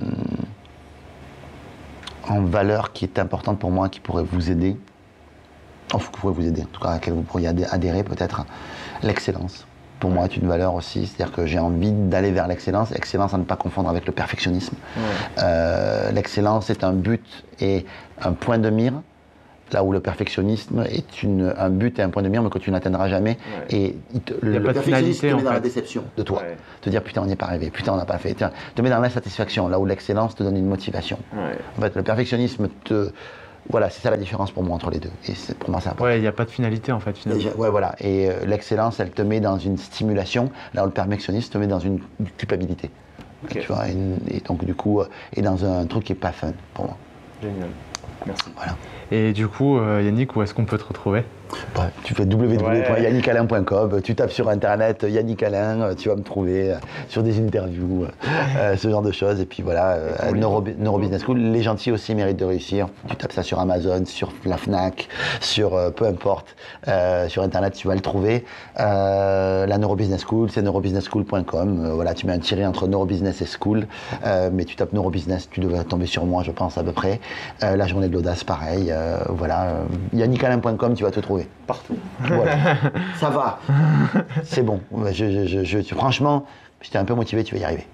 en valeur qui est importante pour moi, qui pourrait vous aider, enfin, qui pourrait vous aider, en tout cas, à laquelle vous pourriez adhérer peut-être, l'excellence. Pour moi, est une valeur aussi, c'est-à-dire que j'ai envie d'aller vers l'excellence. Excellence à ne pas confondre avec le perfectionnisme. Ouais. Euh, l'excellence est un but et un point de mire, là où le perfectionnisme est une, un but et un point de mire, mais que tu n'atteindras jamais. Ouais. Et il te, le, le perfectionnisme te met dans fait. la déception de toi. Ouais. Te dire putain, on n'y est pas arrivé, putain, on n'a pas fait. Te, te met dans l'insatisfaction, là où l'excellence te donne une motivation. Ouais. En fait, le perfectionnisme te... Voilà, c'est ça la différence pour moi entre les deux. Et pour moi, c'est important. Ouais, il n'y a pas de finalité en fait, finalement. Ouais, voilà. Et euh, l'excellence, elle te met dans une stimulation, là où le perfectionnisme te met dans une culpabilité. Okay. Tu vois, et, et donc du coup, euh, et dans un truc qui n'est pas fun pour moi. Génial. Merci. Voilà. Et du coup, euh, Yannick, où est-ce qu'on peut te retrouver? Ouais, tu fais w w w point yannick alain point com, tu tapes sur internet Yannick Alain, tu vas me trouver euh, sur des interviews, euh, ce genre de choses. Et puis voilà, euh, Neuro, Neuro Business School, les gentils aussi méritent de réussir. Tu tapes ça sur Amazon, sur la Fnac, sur euh, peu importe, euh, sur internet tu vas le trouver. Euh, la Neuro Business School, c'est neuro business school point com. Euh, voilà, tu mets un tiret entre Neuro Business et School, euh, mais tu tapes Neuro Business, tu devrais tomber sur moi, je pense à peu près. Euh, la journée de l'audace, pareil. Euh, voilà, euh, yannick alain point com, tu vas te trouver. Partout. Voilà. Ça va. C'est bon. Je, je, je, je, franchement, j'étais un peu motivé, tu vas y arriver.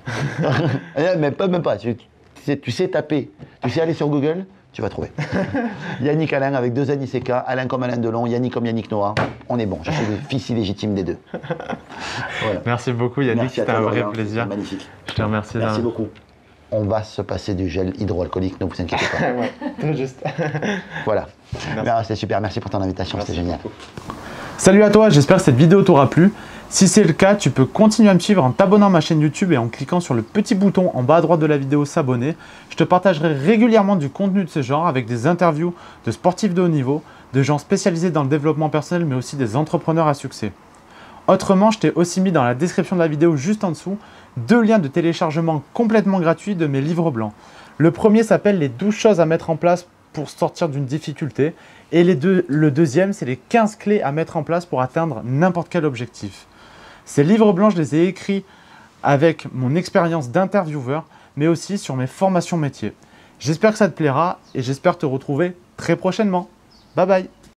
Mais pas, même pas. Tu, tu, sais, tu sais taper, tu sais aller sur Google, tu vas trouver. Yannick Alain avec deux N I C K, Alain comme Alain Delon, Yannick comme Yannick Noah. On est bon. Je suis le fils illégitime des deux. Voilà. Merci beaucoup Yannick, c'était un vrai plaisir. Magnifique. Je te remercie. Merci beaucoup. On va se passer du gel hydroalcoolique, ne vous inquiétez pas. Ouais, tout juste. Voilà. C'était super, merci pour ton invitation, c'était génial. Beaucoup. Salut à toi, j'espère que cette vidéo t'aura plu. Si c'est le cas, tu peux continuer à me suivre en t'abonnant à ma chaîne YouTube et en cliquant sur le petit bouton en bas à droite de la vidéo s'abonner. Je te partagerai régulièrement du contenu de ce genre avec des interviews de sportifs de haut niveau, de gens spécialisés dans le développement personnel mais aussi des entrepreneurs à succès. Autrement, je t'ai aussi mis dans la description de la vidéo juste en dessous deux liens de téléchargement complètement gratuits de mes livres blancs. Le premier s'appelle les douze choses à mettre en place pour sortir d'une difficulté et les deux, le deuxième, c'est les quinze clés à mettre en place pour atteindre n'importe quel objectif. Ces livres blancs, je les ai écrits avec mon expérience d'intervieweur, mais aussi sur mes formations métiers. J'espère que ça te plaira et j'espère te retrouver très prochainement. Bye bye!